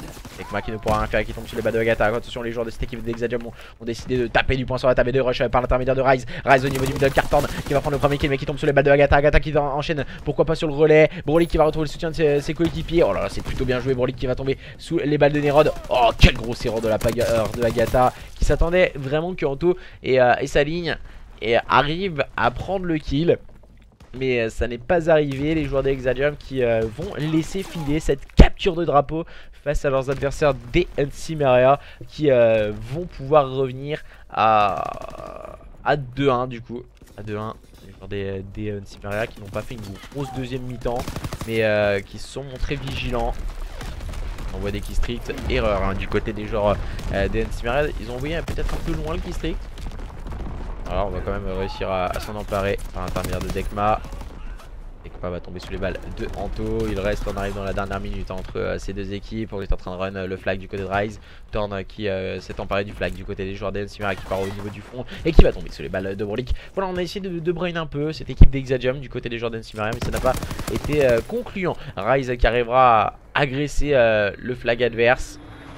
Dekma qui ne pourra rien faire, qui tombe sur les balles de Agatha. Attention, les joueurs de cette équipe d'Exadium ont, ont décidé de taper du poing sur la table et de rush par l'intermédiaire de Ryze. Ryze au niveau du middle Carton qui va prendre le premier kill mais qui tombe sur les balles de Agatha. Agatha qui enchaîne, pourquoi pas sur le relais. Broly qui va retrouver le soutien de ses, ses coéquipiers. Oh là là, c'est plutôt bien joué. Broly qui va tomber sous les balles de Nerod. Oh, quelle grosse erreur de la pagueur de Agatha qui s'attendait vraiment que Anto et, euh, et sa ligne et arrive à prendre le kill. Mais euh, ça n'est pas arrivé. Les joueurs d'Exadium qui euh, vont laisser filer cette capture de drapeau face à leurs adversaires des Encimeria qui euh, vont pouvoir revenir à, à deux un du coup. À deux un. Les joueurs des, des Encimeria qui n'ont pas fait une grosse deuxième mi-temps mais euh, qui se sont montrés vigilants. On voit des keystricts. Erreur hein, du côté des joueurs euh, des Encimeria. Ils ont envoyé peut-être un peu loin le keystrict. Alors on va quand même réussir à, à s'en emparer par l'intermédiaire de Dekma. Dekma va tomber sous les balles de Anto. Il reste, on arrive dans la dernière minute entre euh, ces deux équipes. On est en train de run euh, le flag du côté de Ryze. Torn euh, qui euh, s'est emparé du flag du côté des joueurs d'Encimeria qui part au niveau du front et qui va tomber sous les balles de Broly. Voilà, on a essayé de, de brain un peu cette équipe d'Exadium du côté des joueurs d'Encimeria, mais ça n'a pas été euh, concluant. Ryze qui arrivera à agresser euh, le flag adverse.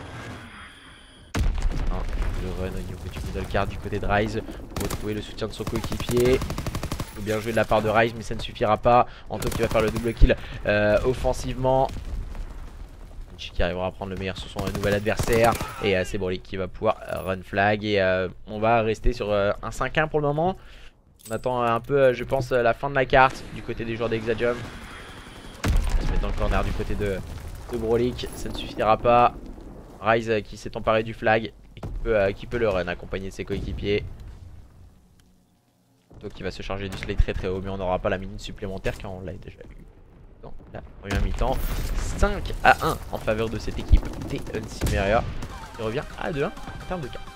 Le run au niveau du middle card du côté de Ryze pour retrouver le soutien de son coéquipier. Bien joué de la part de Ryze mais ça ne suffira pas. Anto qui va faire le double kill euh, offensivement. Qui arrivera à prendre le meilleur sur son nouvel adversaire. Et euh, c'est Broly qui va pouvoir euh, run flag. Et euh, on va rester sur euh, un cinq un pour le moment. On attend un peu euh, je pense la fin de la carte du côté des joueurs d'Exadium. On va se mettre dans le corner du côté de, de Broly. Ça ne suffira pas. Ryze euh, qui s'est emparé du flag. Qui peut, euh, qui peut le run accompagné de ses coéquipiers. Donc qui va se charger du slay très très haut, mais on n'aura pas la minute supplémentaire car on l'a déjà eu dans la première mi-temps. Cinq à un en faveur de cette équipe des Encimeria qui revient à deux un en termes de carte.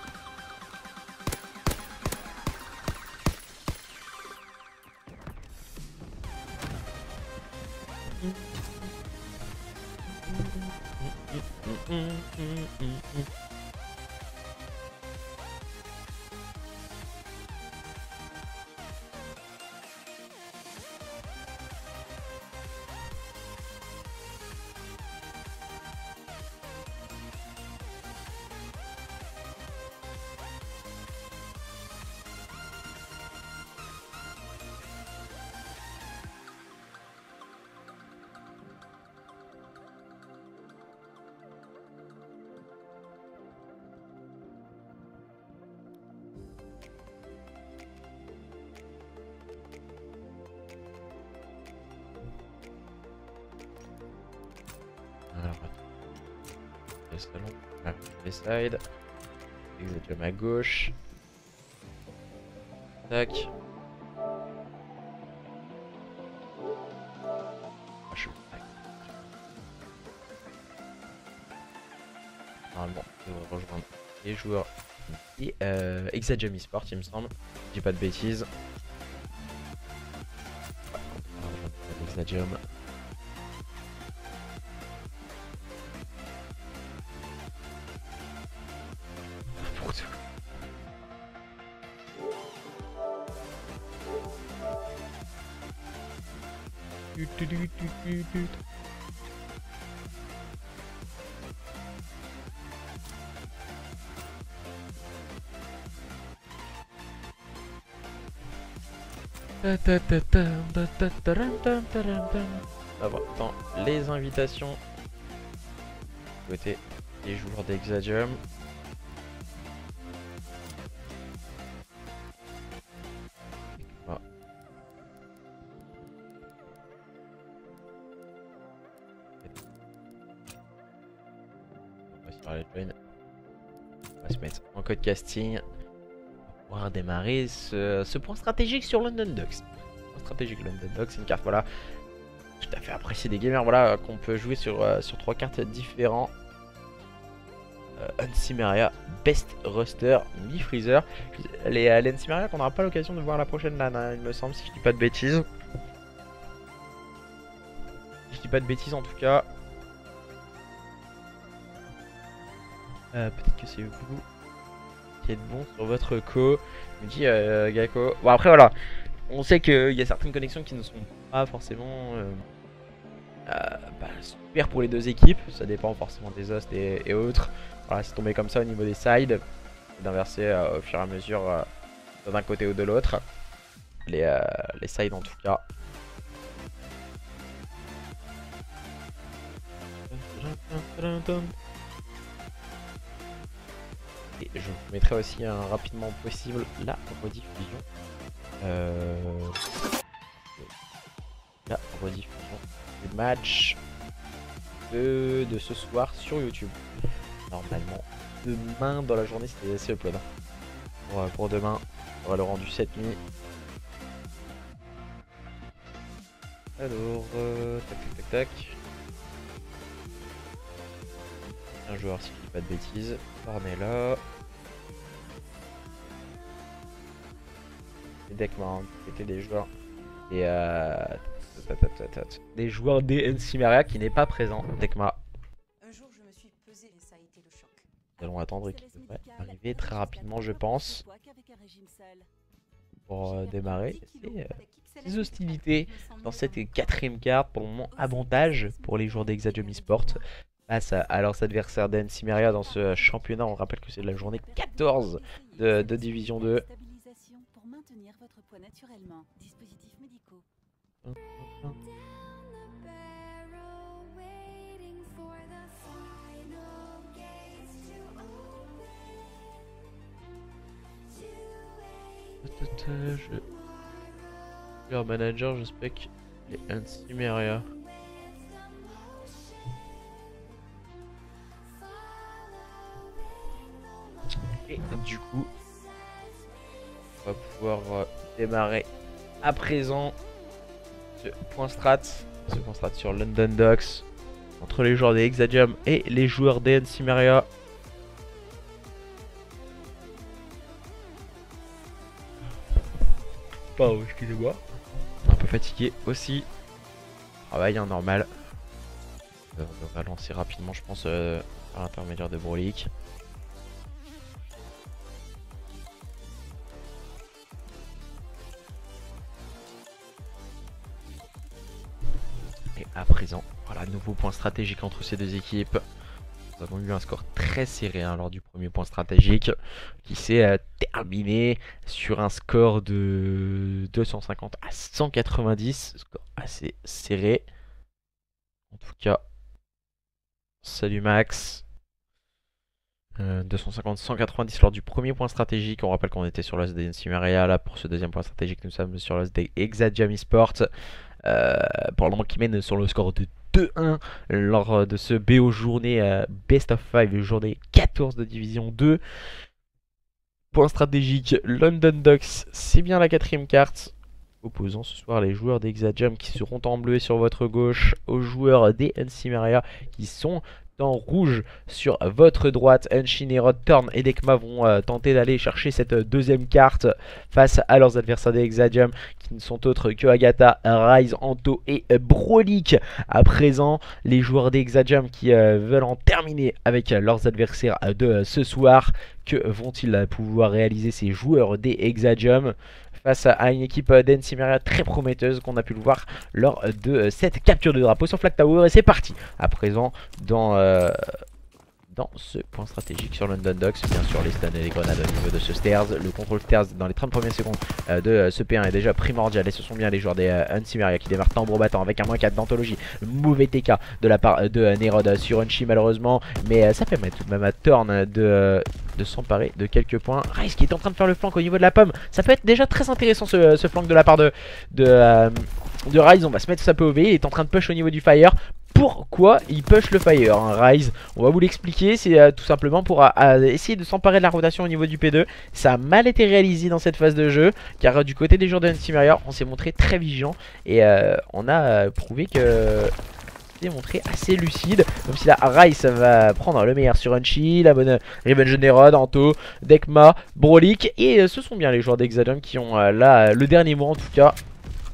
Alors, le salon, les slides, Exadium à gauche. Tac. Ah, je suis normalement, on devrait rejoindre les joueurs et euh, Exadium eSport, il me semble. Je dis pas de bêtises. Exadium. On va voir dans les invitations côté des joueurs d'Exadium. On va se mettre en code casting pour pouvoir démarrer ce, ce point stratégique sur London Docks. Point stratégique London Docks, c'est une carte voilà tout à fait appréciée des gamers, voilà qu'on peut jouer sur, euh, sur trois cartes différents. Euh, Encimeria, Best Roster, Mi-Freezer. Les, euh, les Encimeria qu'on n'aura pas l'occasion de voir la prochaine LAN, hein, il me semble, si je dis pas de bêtises. Si je dis pas de bêtises en tout cas. Euh, Peut-être que c'est vous qui êtes bon sur votre co. Je me dis euh, Gakko. Bon après voilà. On sait qu'il y a certaines connexions qui ne sont pas forcément euh, euh, bah, super pour les deux équipes. Ça dépend forcément des hosts et, et autres. Voilà, c'est tombé comme ça au niveau des sides. D'inverser euh, au fur et à mesure euh, d'un côté ou de l'autre. Les, euh, les sides en tout cas. Et je vous mettrai aussi un rapidement possible la rediffusion. Euh... La rediffusion du match de, de ce soir sur YouTube. Normalement, demain dans la journée, c'est upload. Pour, pour demain, on aura le rendu cette nuit. Alors, euh, tac tac tac tac. Un joueur, si je dis pas de bêtises. Ornella. Et Dekma, qui étaient des joueurs. Et euh, des joueurs des Encimeria qui n'est pas présent. Dekma. Un jour, je me suis pesé et ça a été le choc. Nous allons attendre qu'il devrait arriver très rapidement, je pense. Pour euh, démarrer ces, euh, ces hostilités dans cette quatrième carte. Pour le moment, avantage pour les joueurs d'Exagium Esport face à, à leurs adversaires d'Encimeria dans ce championnat. On rappelle que c'est la journée quatorze de, de Division deux. Pour maintenir votre poids naturellement. Dispositifs médicaux. Je... Leur manager, je spec les Encimeria. Et du coup, on va pouvoir euh, démarrer à présent ce point strat, ce point strat sur London Docks entre les joueurs des Exagium et les joueurs des Encimeria. Pardon, excusez-moi. Un peu fatigué aussi. Travail, hein, normal. Euh, on devrait lancer rapidement, je pense, euh, à l'intermédiaire de Brolik. Et à présent, voilà, nouveau point stratégique entre ces deux équipes. Nous avons eu un score très serré hein, lors du premier point stratégique qui s'est euh, terminé sur un score de deux cent cinquante à cent quatre-vingt-dix. Score assez serré. En tout cas, salut Max. Euh, deux cent cinquante à cent quatre-vingt-dix lors du premier point stratégique. On rappelle qu'on était sur l'os des Encimeria. Là, pour ce deuxième point stratégique, nous sommes sur l'os des Exagium Esport. Euh, pour le moment, qui mène sur le score de deux un lors de ce B O journée euh, Best of cinq, journée quatorze de Division deux. Point stratégique, London Docks, c'est bien la quatrième carte. Opposant ce soir les joueurs d'Exagium qui seront en bleu sur votre gauche aux joueurs des Encimeria qui sont en rouge sur votre droite. Unshin, Nerod, Thorn et Dekma vont euh, tenter d'aller chercher cette deuxième carte face à leurs adversaires des Exagium qui ne sont autres que Agatha, Rise, Anto et euh, Brolik. À présent, les joueurs des Exagium qui euh, veulent en terminer avec euh, leurs adversaires de euh, ce soir. Que vont-ils pouvoir réaliser ces joueurs des Exagium face à une équipe d'Encimeria très prometteuse qu'on a pu le voir lors de cette capture de drapeau sur Flag Tower. Et c'est parti à présent dans, euh, dans ce point stratégique sur London Docks. Bien sûr les stuns et les grenades au niveau de ce stairs. Le contrôle stairs dans les trente premières secondes euh, de ce P un est déjà primordial. Et ce sont bien les joueurs des euh, Encimeria qui démarrent tambour battant avec un moins quatre d'anthologie. Mauvais T K de la part de euh, Nerod sur Unshin malheureusement. Mais euh, ça permet tout de même à Thorn de... Euh, de s'emparer de quelques points. Rise qui est en train de faire le flank au niveau de la pomme. Ça peut être déjà très intéressant ce, ce flank de la part de, de, euh, de Rise. On va se mettre sa P O V. Il est en train de push au niveau du fire. Pourquoi il push le fire hein, Rise, on va vous l'expliquer. C'est euh, tout simplement pour euh, essayer de s'emparer de la rotation au niveau du P deux. Ça a mal été réalisé dans cette phase de jeu. Car euh, du côté des joueurs de Encimeria, on s'est montré très vigilant. Et euh, on a euh, prouvé que... démontré assez lucide, même si la Rise va prendre le meilleur sur Unshin, la bonne Revenge Nerod, Anto, Dekma, Brolik, et euh, ce sont bien les joueurs d'Exagium qui ont euh, là le dernier mot en tout cas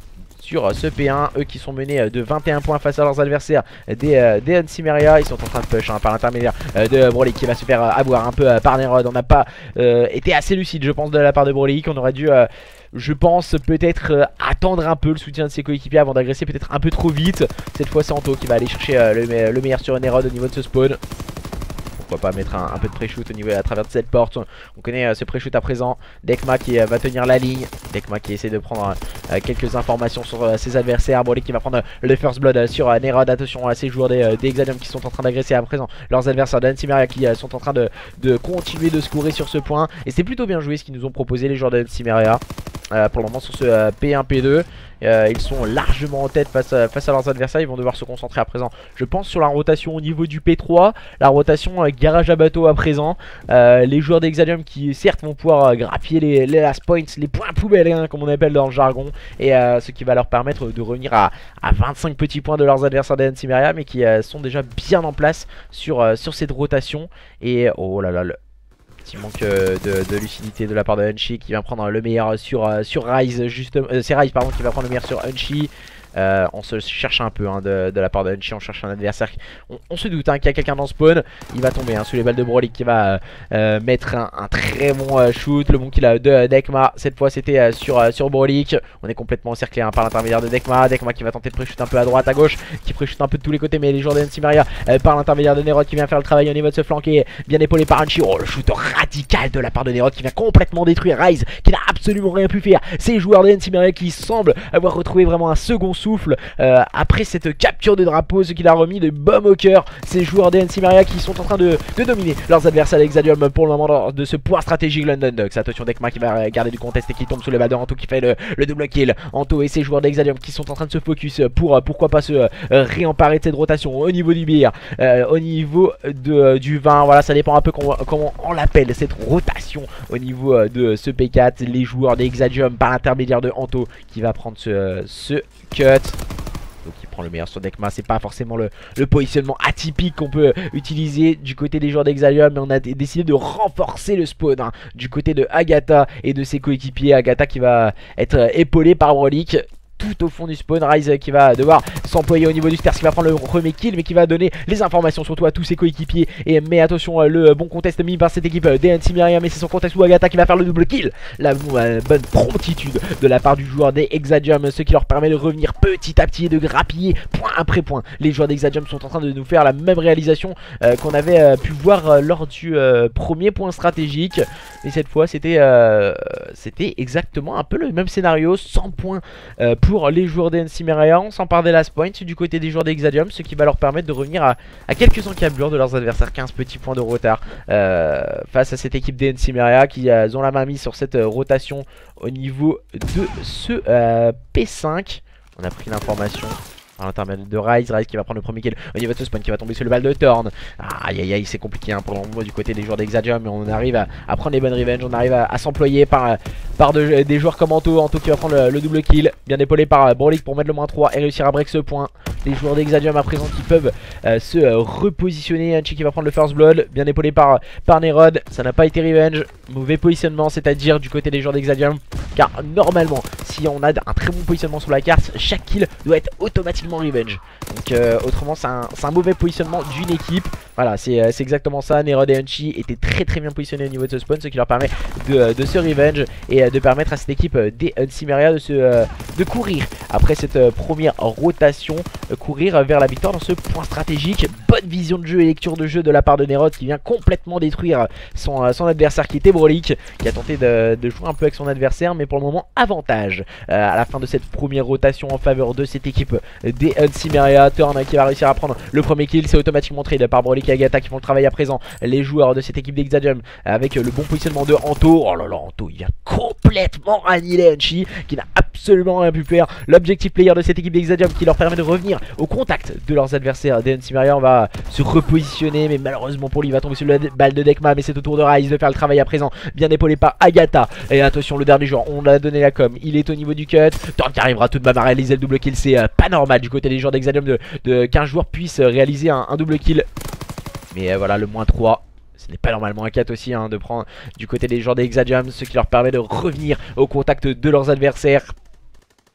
sur ce P un. Eux qui sont menés de vingt et un points face à leurs adversaires des, euh, des Unsimeria. Ils sont en train de push hein, par l'intermédiaire euh, de Broly qui va se faire euh, avoir un peu euh, par Nerod. On n'a pas euh, été assez lucide je pense de la part de Broly. Qu'on aurait dû... Euh, Je pense peut-être euh, attendre un peu le soutien de ses coéquipiers avant d'agresser peut-être un peu trop vite. Cette fois c'est Anto qui va aller chercher euh, le, me le meilleur sur Nerod au niveau de ce spawn. Pourquoi pas mettre un, un peu de pré-shoot au niveau à travers de cette porte. On connaît euh, ce pré-shoot à présent. Dekma qui euh, va tenir la ligne. Dekma qui essaie de prendre euh, quelques informations sur euh, ses adversaires. Broly qui va prendre euh, le first blood euh, sur euh, Nerod. Attention à ces joueurs des, euh, des Exadium qui sont en train d'agresser à présent leurs adversaires d'Unsimeria qui euh, sont en train de, de continuer de scorer sur ce point. Et c'est plutôt bien joué ce qu'ils nous ont proposé les joueurs d'Unsimeria. Euh, pour le moment sur ce euh, P un P deux euh, ils sont largement en tête face à, face à leurs adversaires. Ils vont devoir se concentrer à présent je pense sur la rotation au niveau du P trois. La rotation euh, garage à bateau à présent. euh, Les joueurs d'Exadium qui certes vont pouvoir euh, grappiller les, les last points, les points poubelles hein, comme on appelle dans le jargon. Et euh, ce qui va leur permettre de revenir à, à vingt-cinq petits points de leurs adversaires d'Unsimeria. Mais qui euh, sont déjà bien en place sur, euh, sur cette rotation. Et oh là là le... Petit manque euh, de, de lucidité de la part de Unchi qui vient prendre le meilleur sur, euh, sur Rise justement. Euh, c'est Rise pardon qui va prendre le meilleur sur Unchi. Euh, on se cherche un peu hein, de, de la part de Unchi, on cherche un adversaire. On, on se doute hein, qu'il y a quelqu'un dans le spawn. Il va tomber hein, sous les balles de Broly qui va euh, mettre un, un très bon euh, shoot. Le bon kill euh, de euh, Dekma. Cette fois c'était euh, sur, euh, sur Broly. On est complètement encerclé hein, par l'intermédiaire de Dekma. Dekma qui va tenter de pré-shoot un peu à droite, à gauche. Qui pré-shoot un peu de tous les côtés. Mais les joueurs d'Unsimeria euh, par l'intermédiaire de Nerod qui vient faire le travail au niveau de ce flanqué. Bien épaulé par Unchi. Oh le shoot radical de la part de Nerod qui vient complètement détruire Rise. Qui n'a absolument rien pu faire. Ces joueurs d'Unsimeria qui semblent avoir retrouvé vraiment un second souffle. Euh, après cette capture de drapeau, ce qu'il a remis de baume au cœur. Ces joueurs d'Unsimeria qui sont en train de, de dominer leurs adversaires d'Exadium pour le moment de ce point stratégique London Ducks. Attention Dekma qui va garder du contest et qui tombe sous le bal de Anto qui fait le, le double kill. Anto et ses joueurs d'Exadium qui sont en train de se focus pour pourquoi pas se euh, réemparer de cette rotation au niveau du beer, euh, au niveau de, euh, du vin. Voilà, ça dépend un peu comment, comment on l'appelle cette rotation au niveau euh, de ce P quatre. Les joueurs d'Exadium par l'intermédiaire de Anto qui va prendre ce, euh, ce cut. Donc il prend le meilleur sur Dekma, c'est pas forcément le, le positionnement atypique qu'on peut utiliser du côté des joueurs d'Exadium. Mais on a décidé de renforcer le spawn hein, du côté de Agatha et de ses coéquipiers. Agatha qui va être épaulée par Broly tout au fond du spawn. Rise qui va devoir s'employer au niveau du stairs, qui va prendre le premier kill mais qui va donner les informations surtout à tous ses coéquipiers. Et mais attention le bon contest mis par cette équipe des Unsimeria, mais c'est son contest où Agatha qui va faire le double kill. La euh, bonne promptitude de la part du joueur des Exadium, ce qui leur permet de revenir petit à petit et de grappiller point après point. Les joueurs d'Exadium sont en train de nous faire la même réalisation euh, qu'on avait euh, pu voir euh, lors du euh, premier point stratégique. Et cette fois c'était euh, c'était exactement un peu le même scénario, cent points euh, pour les joueurs des Unsimeria. On s'empare des last points du côté des joueurs d'Exadium, ce qui va leur permettre de revenir à, à quelques encablures de leurs adversaires. Quinze petits points de retard euh, face à cette équipe des Unsimeria qui euh, ont la main mise sur cette euh, rotation au niveau de ce euh, P cinq. On a pris l'information par l'intermédiaire de Rise. Rise qui va prendre le premier kill au niveau de ce spawn, qui va tomber sur le bal de Thorn. Aïe aïe aïe, c'est compliqué hein, pour le moment du côté des joueurs d'Exadium. Mais on arrive à, à prendre les bonnes revenges. On arrive à, à s'employer par, par de, des joueurs comme Anto. Anto qui va prendre le, le double kill, bien épaulé par Broly pour mettre le moins trois et réussir à break ce point. Les joueurs d'Exadium à présent qui peuvent euh, se euh, repositionner. Unchi qui va prendre le first blood, bien épaulé par, par Nerod. Ça n'a pas été revenge. Mauvais positionnement, c'est-à-dire du côté des joueurs d'Exadium. Car normalement, si on a un très bon positionnement sur la carte, chaque kill doit être automatiquement revenge. Donc euh, autrement c'est un, un mauvais positionnement d'une équipe. Voilà, c'est euh, exactement ça. Nerod et Unchi étaient très très bien positionnés au niveau de ce spawn, ce qui leur permet de, de se revenge et euh, de permettre à cette équipe euh, des Unsimeria de, se, euh, de courir après cette euh, première rotation, euh, courir vers la victoire dans ce point stratégique. Bonne vision de jeu et lecture de jeu de la part de Nerod qui vient complètement détruire son, euh, son adversaire qui était Broly, qui a tenté de, de jouer un peu avec son adversaire, mais pour le moment avantage euh, à la fin de cette première rotation en faveur de cette équipe des Unsimeria. Thorn qui va réussir à prendre le premier kill, c'est automatiquement trade par Broly et Agatha qui font le travail à présent. Les joueurs de cette équipe d'Exadium avec le bon positionnement de Anto. Oh là là, Anto il vient complètement annihiler Unchi qui n'a absolument rien pu faire. L'objectif player de cette équipe d'Exadium qui leur permet de revenir au contact de leurs adversaires des Unsimeria. On va se repositionner, mais malheureusement pour lui il va tomber sur le balle de Dekma, mais c'est au tour de Rise de faire le travail à présent, bien épaulé par Agatha. Et attention, le dernier joueur, on a donné la com, il est au niveau du cut. Thorn qui arrivera tout de même à réaliser le double kill, c'est euh, pas normal du côté des joueurs d'Exadium de, de qu'un joueur puisse euh, réaliser un, un double kill. Mais euh, voilà, le moins trois, ce n'est pas normalement un quatre aussi hein, de prendre du côté des joueurs d'Exadium, ce qui leur permet de revenir au contact de leurs adversaires.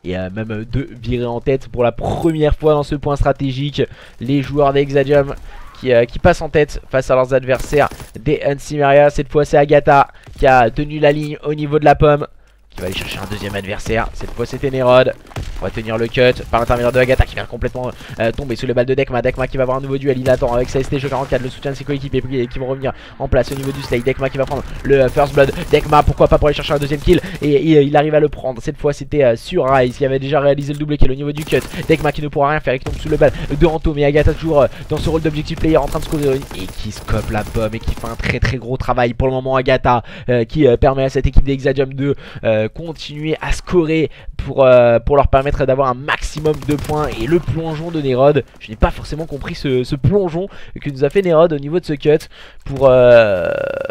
et euh, même de virer en tête pour la première fois dans ce point stratégique. Les joueurs d'Exadium qui, euh, qui passent en tête face à leurs adversaires des Unsimeria. Cette fois c'est Agatha qui a tenu la ligne au niveau de la pomme, qui va aller chercher un deuxième adversaire. Cette fois c'était Nerod. On va tenir le cut par l'intermédiaire de Agatha qui vient complètement euh, tomber sous les balles de Dekma. Dekma qui va avoir un nouveau duel. Il attend avec sa S T G quarante-quatre, le soutien de ses coéquipiers qui vont revenir en place au niveau du Slay. Dekma qui va prendre le euh, first blood. Dekma, pourquoi pas pour aller chercher un deuxième kill. Et, et il arrive à le prendre. Cette fois c'était euh, sur Rise qui avait déjà réalisé le double kill au niveau du cut. Dekma qui ne pourra rien faire et qui tombe sous le balle de Anto. Mais Agatha toujours euh, dans ce rôle d'objectif player en train de scorer et qui scope la pomme et qui fait un très très gros travail pour le moment. Agatha euh, qui euh, permet à cette équipe d'Exadium de euh, continuer à scorer pour, euh, pour leur permettre d'avoir un maximum de points. Et le plongeon de Nerod, je n'ai pas forcément compris ce, ce plongeon que nous a fait Nerod au niveau de ce cut pour euh,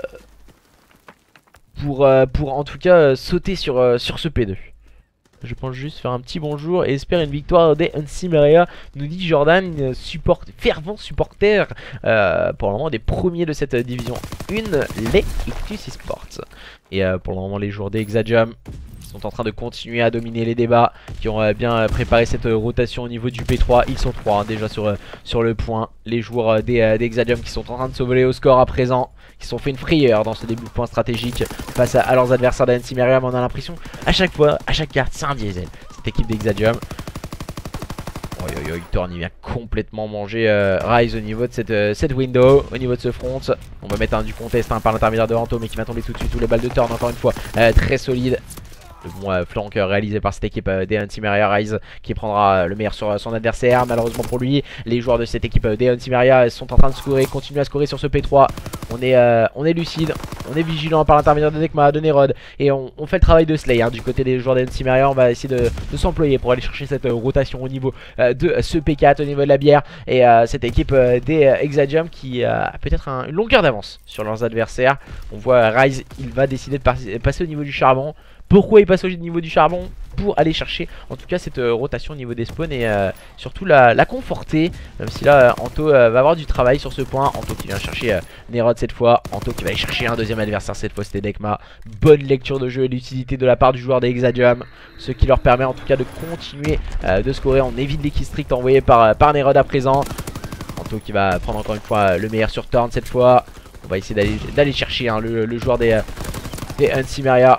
pour, euh, pour en tout cas euh, sauter sur, euh, sur ce P deux. Je pense juste faire un petit bonjour et espère une victoire des Unsimeria, nous dit Jordan, support, fervent supporter euh, pour le moment des premiers de cette division un, les Ictus Esports. Et euh, pour le moment les joueurs des Exadium sont en train de continuer à dominer les débats, qui ont euh, bien euh, préparé cette euh, rotation au niveau du P trois. Ils sont trois hein, déjà sur, euh, sur le point. Les joueurs euh, des, euh, des Exadium qui sont en train de s'envoler au score à présent, qui se sont fait une frayeur dans ce début de point stratégique face à, à leurs adversaires d'Unsimeria. Mais on a l'impression à chaque fois, à chaque carte, c'est un diesel. Cette équipe d'Exadium. Oh yo yo, Thorn il vient complètement manger euh, Rise au niveau de cette, euh, cette window, au niveau de ce front. On va mettre un du contest hein, par l'intermédiaire de Anto, mais qui va tomber tout de suite sous les balles de Thorn. Encore une fois, euh, très solide. Le bon euh, flank euh, réalisé par cette équipe euh, des Unsimeria. Rise qui prendra euh, le meilleur sur euh, son adversaire. Malheureusement pour lui, les joueurs de cette équipe euh, des Unsimeria sont en train de scorer, continuent à scorer sur ce P trois. On est, euh, on est lucide, on est vigilant par l'intermédiaire de Dekma, de Nerod. Et on, on fait le travail de Slay hein, du côté des joueurs des Unsimeria. On va essayer de, de s'employer pour aller chercher cette euh, rotation au niveau euh, de ce P quatre, au niveau de la bière. Et euh, cette équipe euh, des euh, Exadium qui euh, a peut-être un, une longueur d'avance sur leurs adversaires. On voit euh, Rise, il va décider de passer, passer au niveau du charbon. Pourquoi il passe au niveau du charbon? Pour aller chercher en tout cas cette euh, rotation au niveau des spawns et euh, surtout la, la conforter. Même si là euh, Anto euh, va avoir du travail sur ce point. Anto qui vient chercher euh, Nerod cette fois. Anto qui va aller chercher un deuxième adversaire, cette fois c'était Dekma. Bonne lecture de jeu et lucidité de la part du joueur des Exadium, ce qui leur permet en tout cas de continuer euh, de scorer. On évite les kills stricts envoyés par, euh, par Nerod à présent. Anto qui va prendre encore une fois le meilleur sur Thorn cette fois. On va essayer d'aller chercher hein, le, le joueur des, euh, des Unsimeria.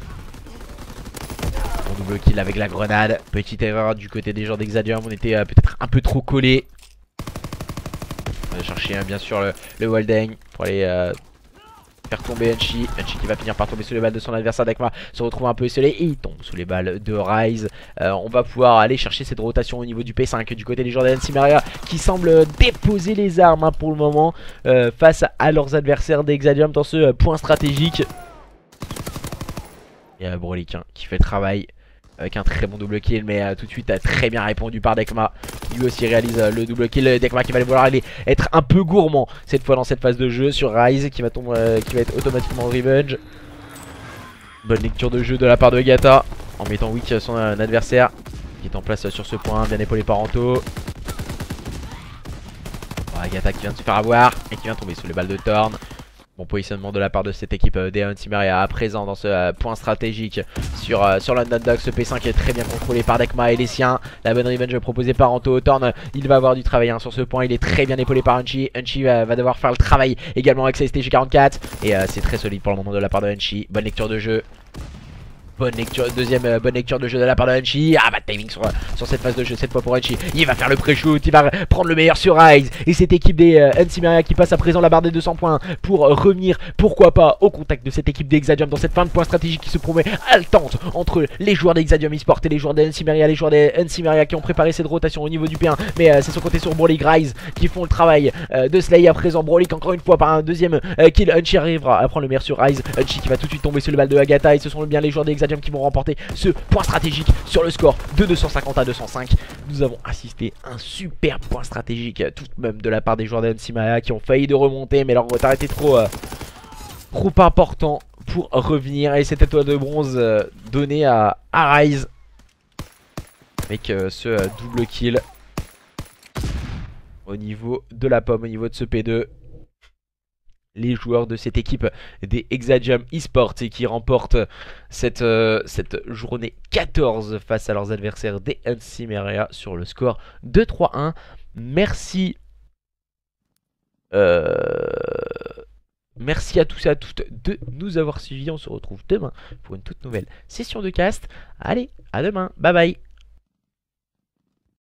Double kill avec la grenade. Petite erreur du côté des joueurs d'Exadium. On était euh, peut-être un peu trop collé. On va chercher hein, bien sûr le, le Waldeng pour aller euh, faire tomber Unchi. Unchi qui va finir par tomber sous les balles de son adversaire. Dekma se retrouve un peu esselé et il tombe sous les balles de Rise. euh, On va pouvoir aller chercher cette rotation au niveau du P cinq du côté des joueurs d'Unsimeria, qui semblent déposer les armes hein, pour le moment euh, face à leurs adversaires d'Exadium dans ce euh, point stratégique. Et euh, Brolik hein, qui fait le travail avec un très bon double kill, mais euh, tout de suite euh, très bien répondu par Dekma, qui lui aussi réalise euh, le double kill. Dekma qui va vouloir aller être un peu gourmand cette fois dans cette phase de jeu sur Rise, qui va tomber, euh, qui va être automatiquement revenge. Bonne lecture de jeu de la part de Agatha en mettant weak son euh, adversaire qui est en place euh, sur ce point, bien épaulé par Anto. Bon, Agatha qui vient de se faire avoir et qui vient tomber sous les balles de Thorn. Bon positionnement de la part de cette équipe euh, des Unsimeria à présent dans ce euh, point stratégique sur, euh, sur l'Underdog. Ce P cinq est très bien contrôlé par Dekma et les siens. La bonne revenge proposée par Anto. Thorn, il va avoir du travail hein, sur ce point. Il est très bien épaulé par Unchi. Unchi euh, va devoir faire le travail également avec sa S T G quarante-quatre. Et euh, c'est très solide pour le moment de la part de Unchi. Bonne lecture de jeu. Bonne lecture, deuxième euh, bonne lecture de jeu de la part de Unchi. Ah, bad timing sur, sur cette phase de jeu, cette fois pour Unchi. Il va faire le pré-shoot, il va prendre le meilleur sur Rise. Et cette équipe des euh, Unsimeria qui passe à présent la barre des deux cents points pour euh, revenir, pourquoi pas, au contact de cette équipe d'Exadium dans cette fin de point stratégique qui se promet haletante entre les joueurs d'Exadium Esports et les joueurs des Unsimeria. Les joueurs des Unsimeria qui ont préparé cette rotation au niveau du P un. Mais euh, c'est son côté sur Brolik, Rise qui font le travail euh, de Slay à présent. Brolik encore une fois par un deuxième euh, kill. Unchi arrivera à prendre le meilleur sur Rise. Unchi qui va tout de suite tomber sur le balle de Agatha. Et ce sont bien les joueurs d'Exadium qui vont remporter ce point stratégique sur le score de deux cent cinquante à deux cent cinq. Nous avons assisté à un super point stratégique tout de même de la part des joueurs d'Unsimeria qui ont failli de remonter, mais leur retard était trop euh, trop important pour revenir. Et cette étoile de bronze euh, donnée à, à Rise avec euh, ce euh, double kill au niveau de la pomme, au niveau de ce P deux. les joueurs de cette équipe des Exajam Esports et qui remportent cette, euh, cette journée quatorze face à leurs adversaires des Encimeria sur le score de trois un. Merci. Euh... Merci à tous et à toutes de nous avoir suivis. On se retrouve demain pour une toute nouvelle session de cast. Allez, à demain. Bye bye.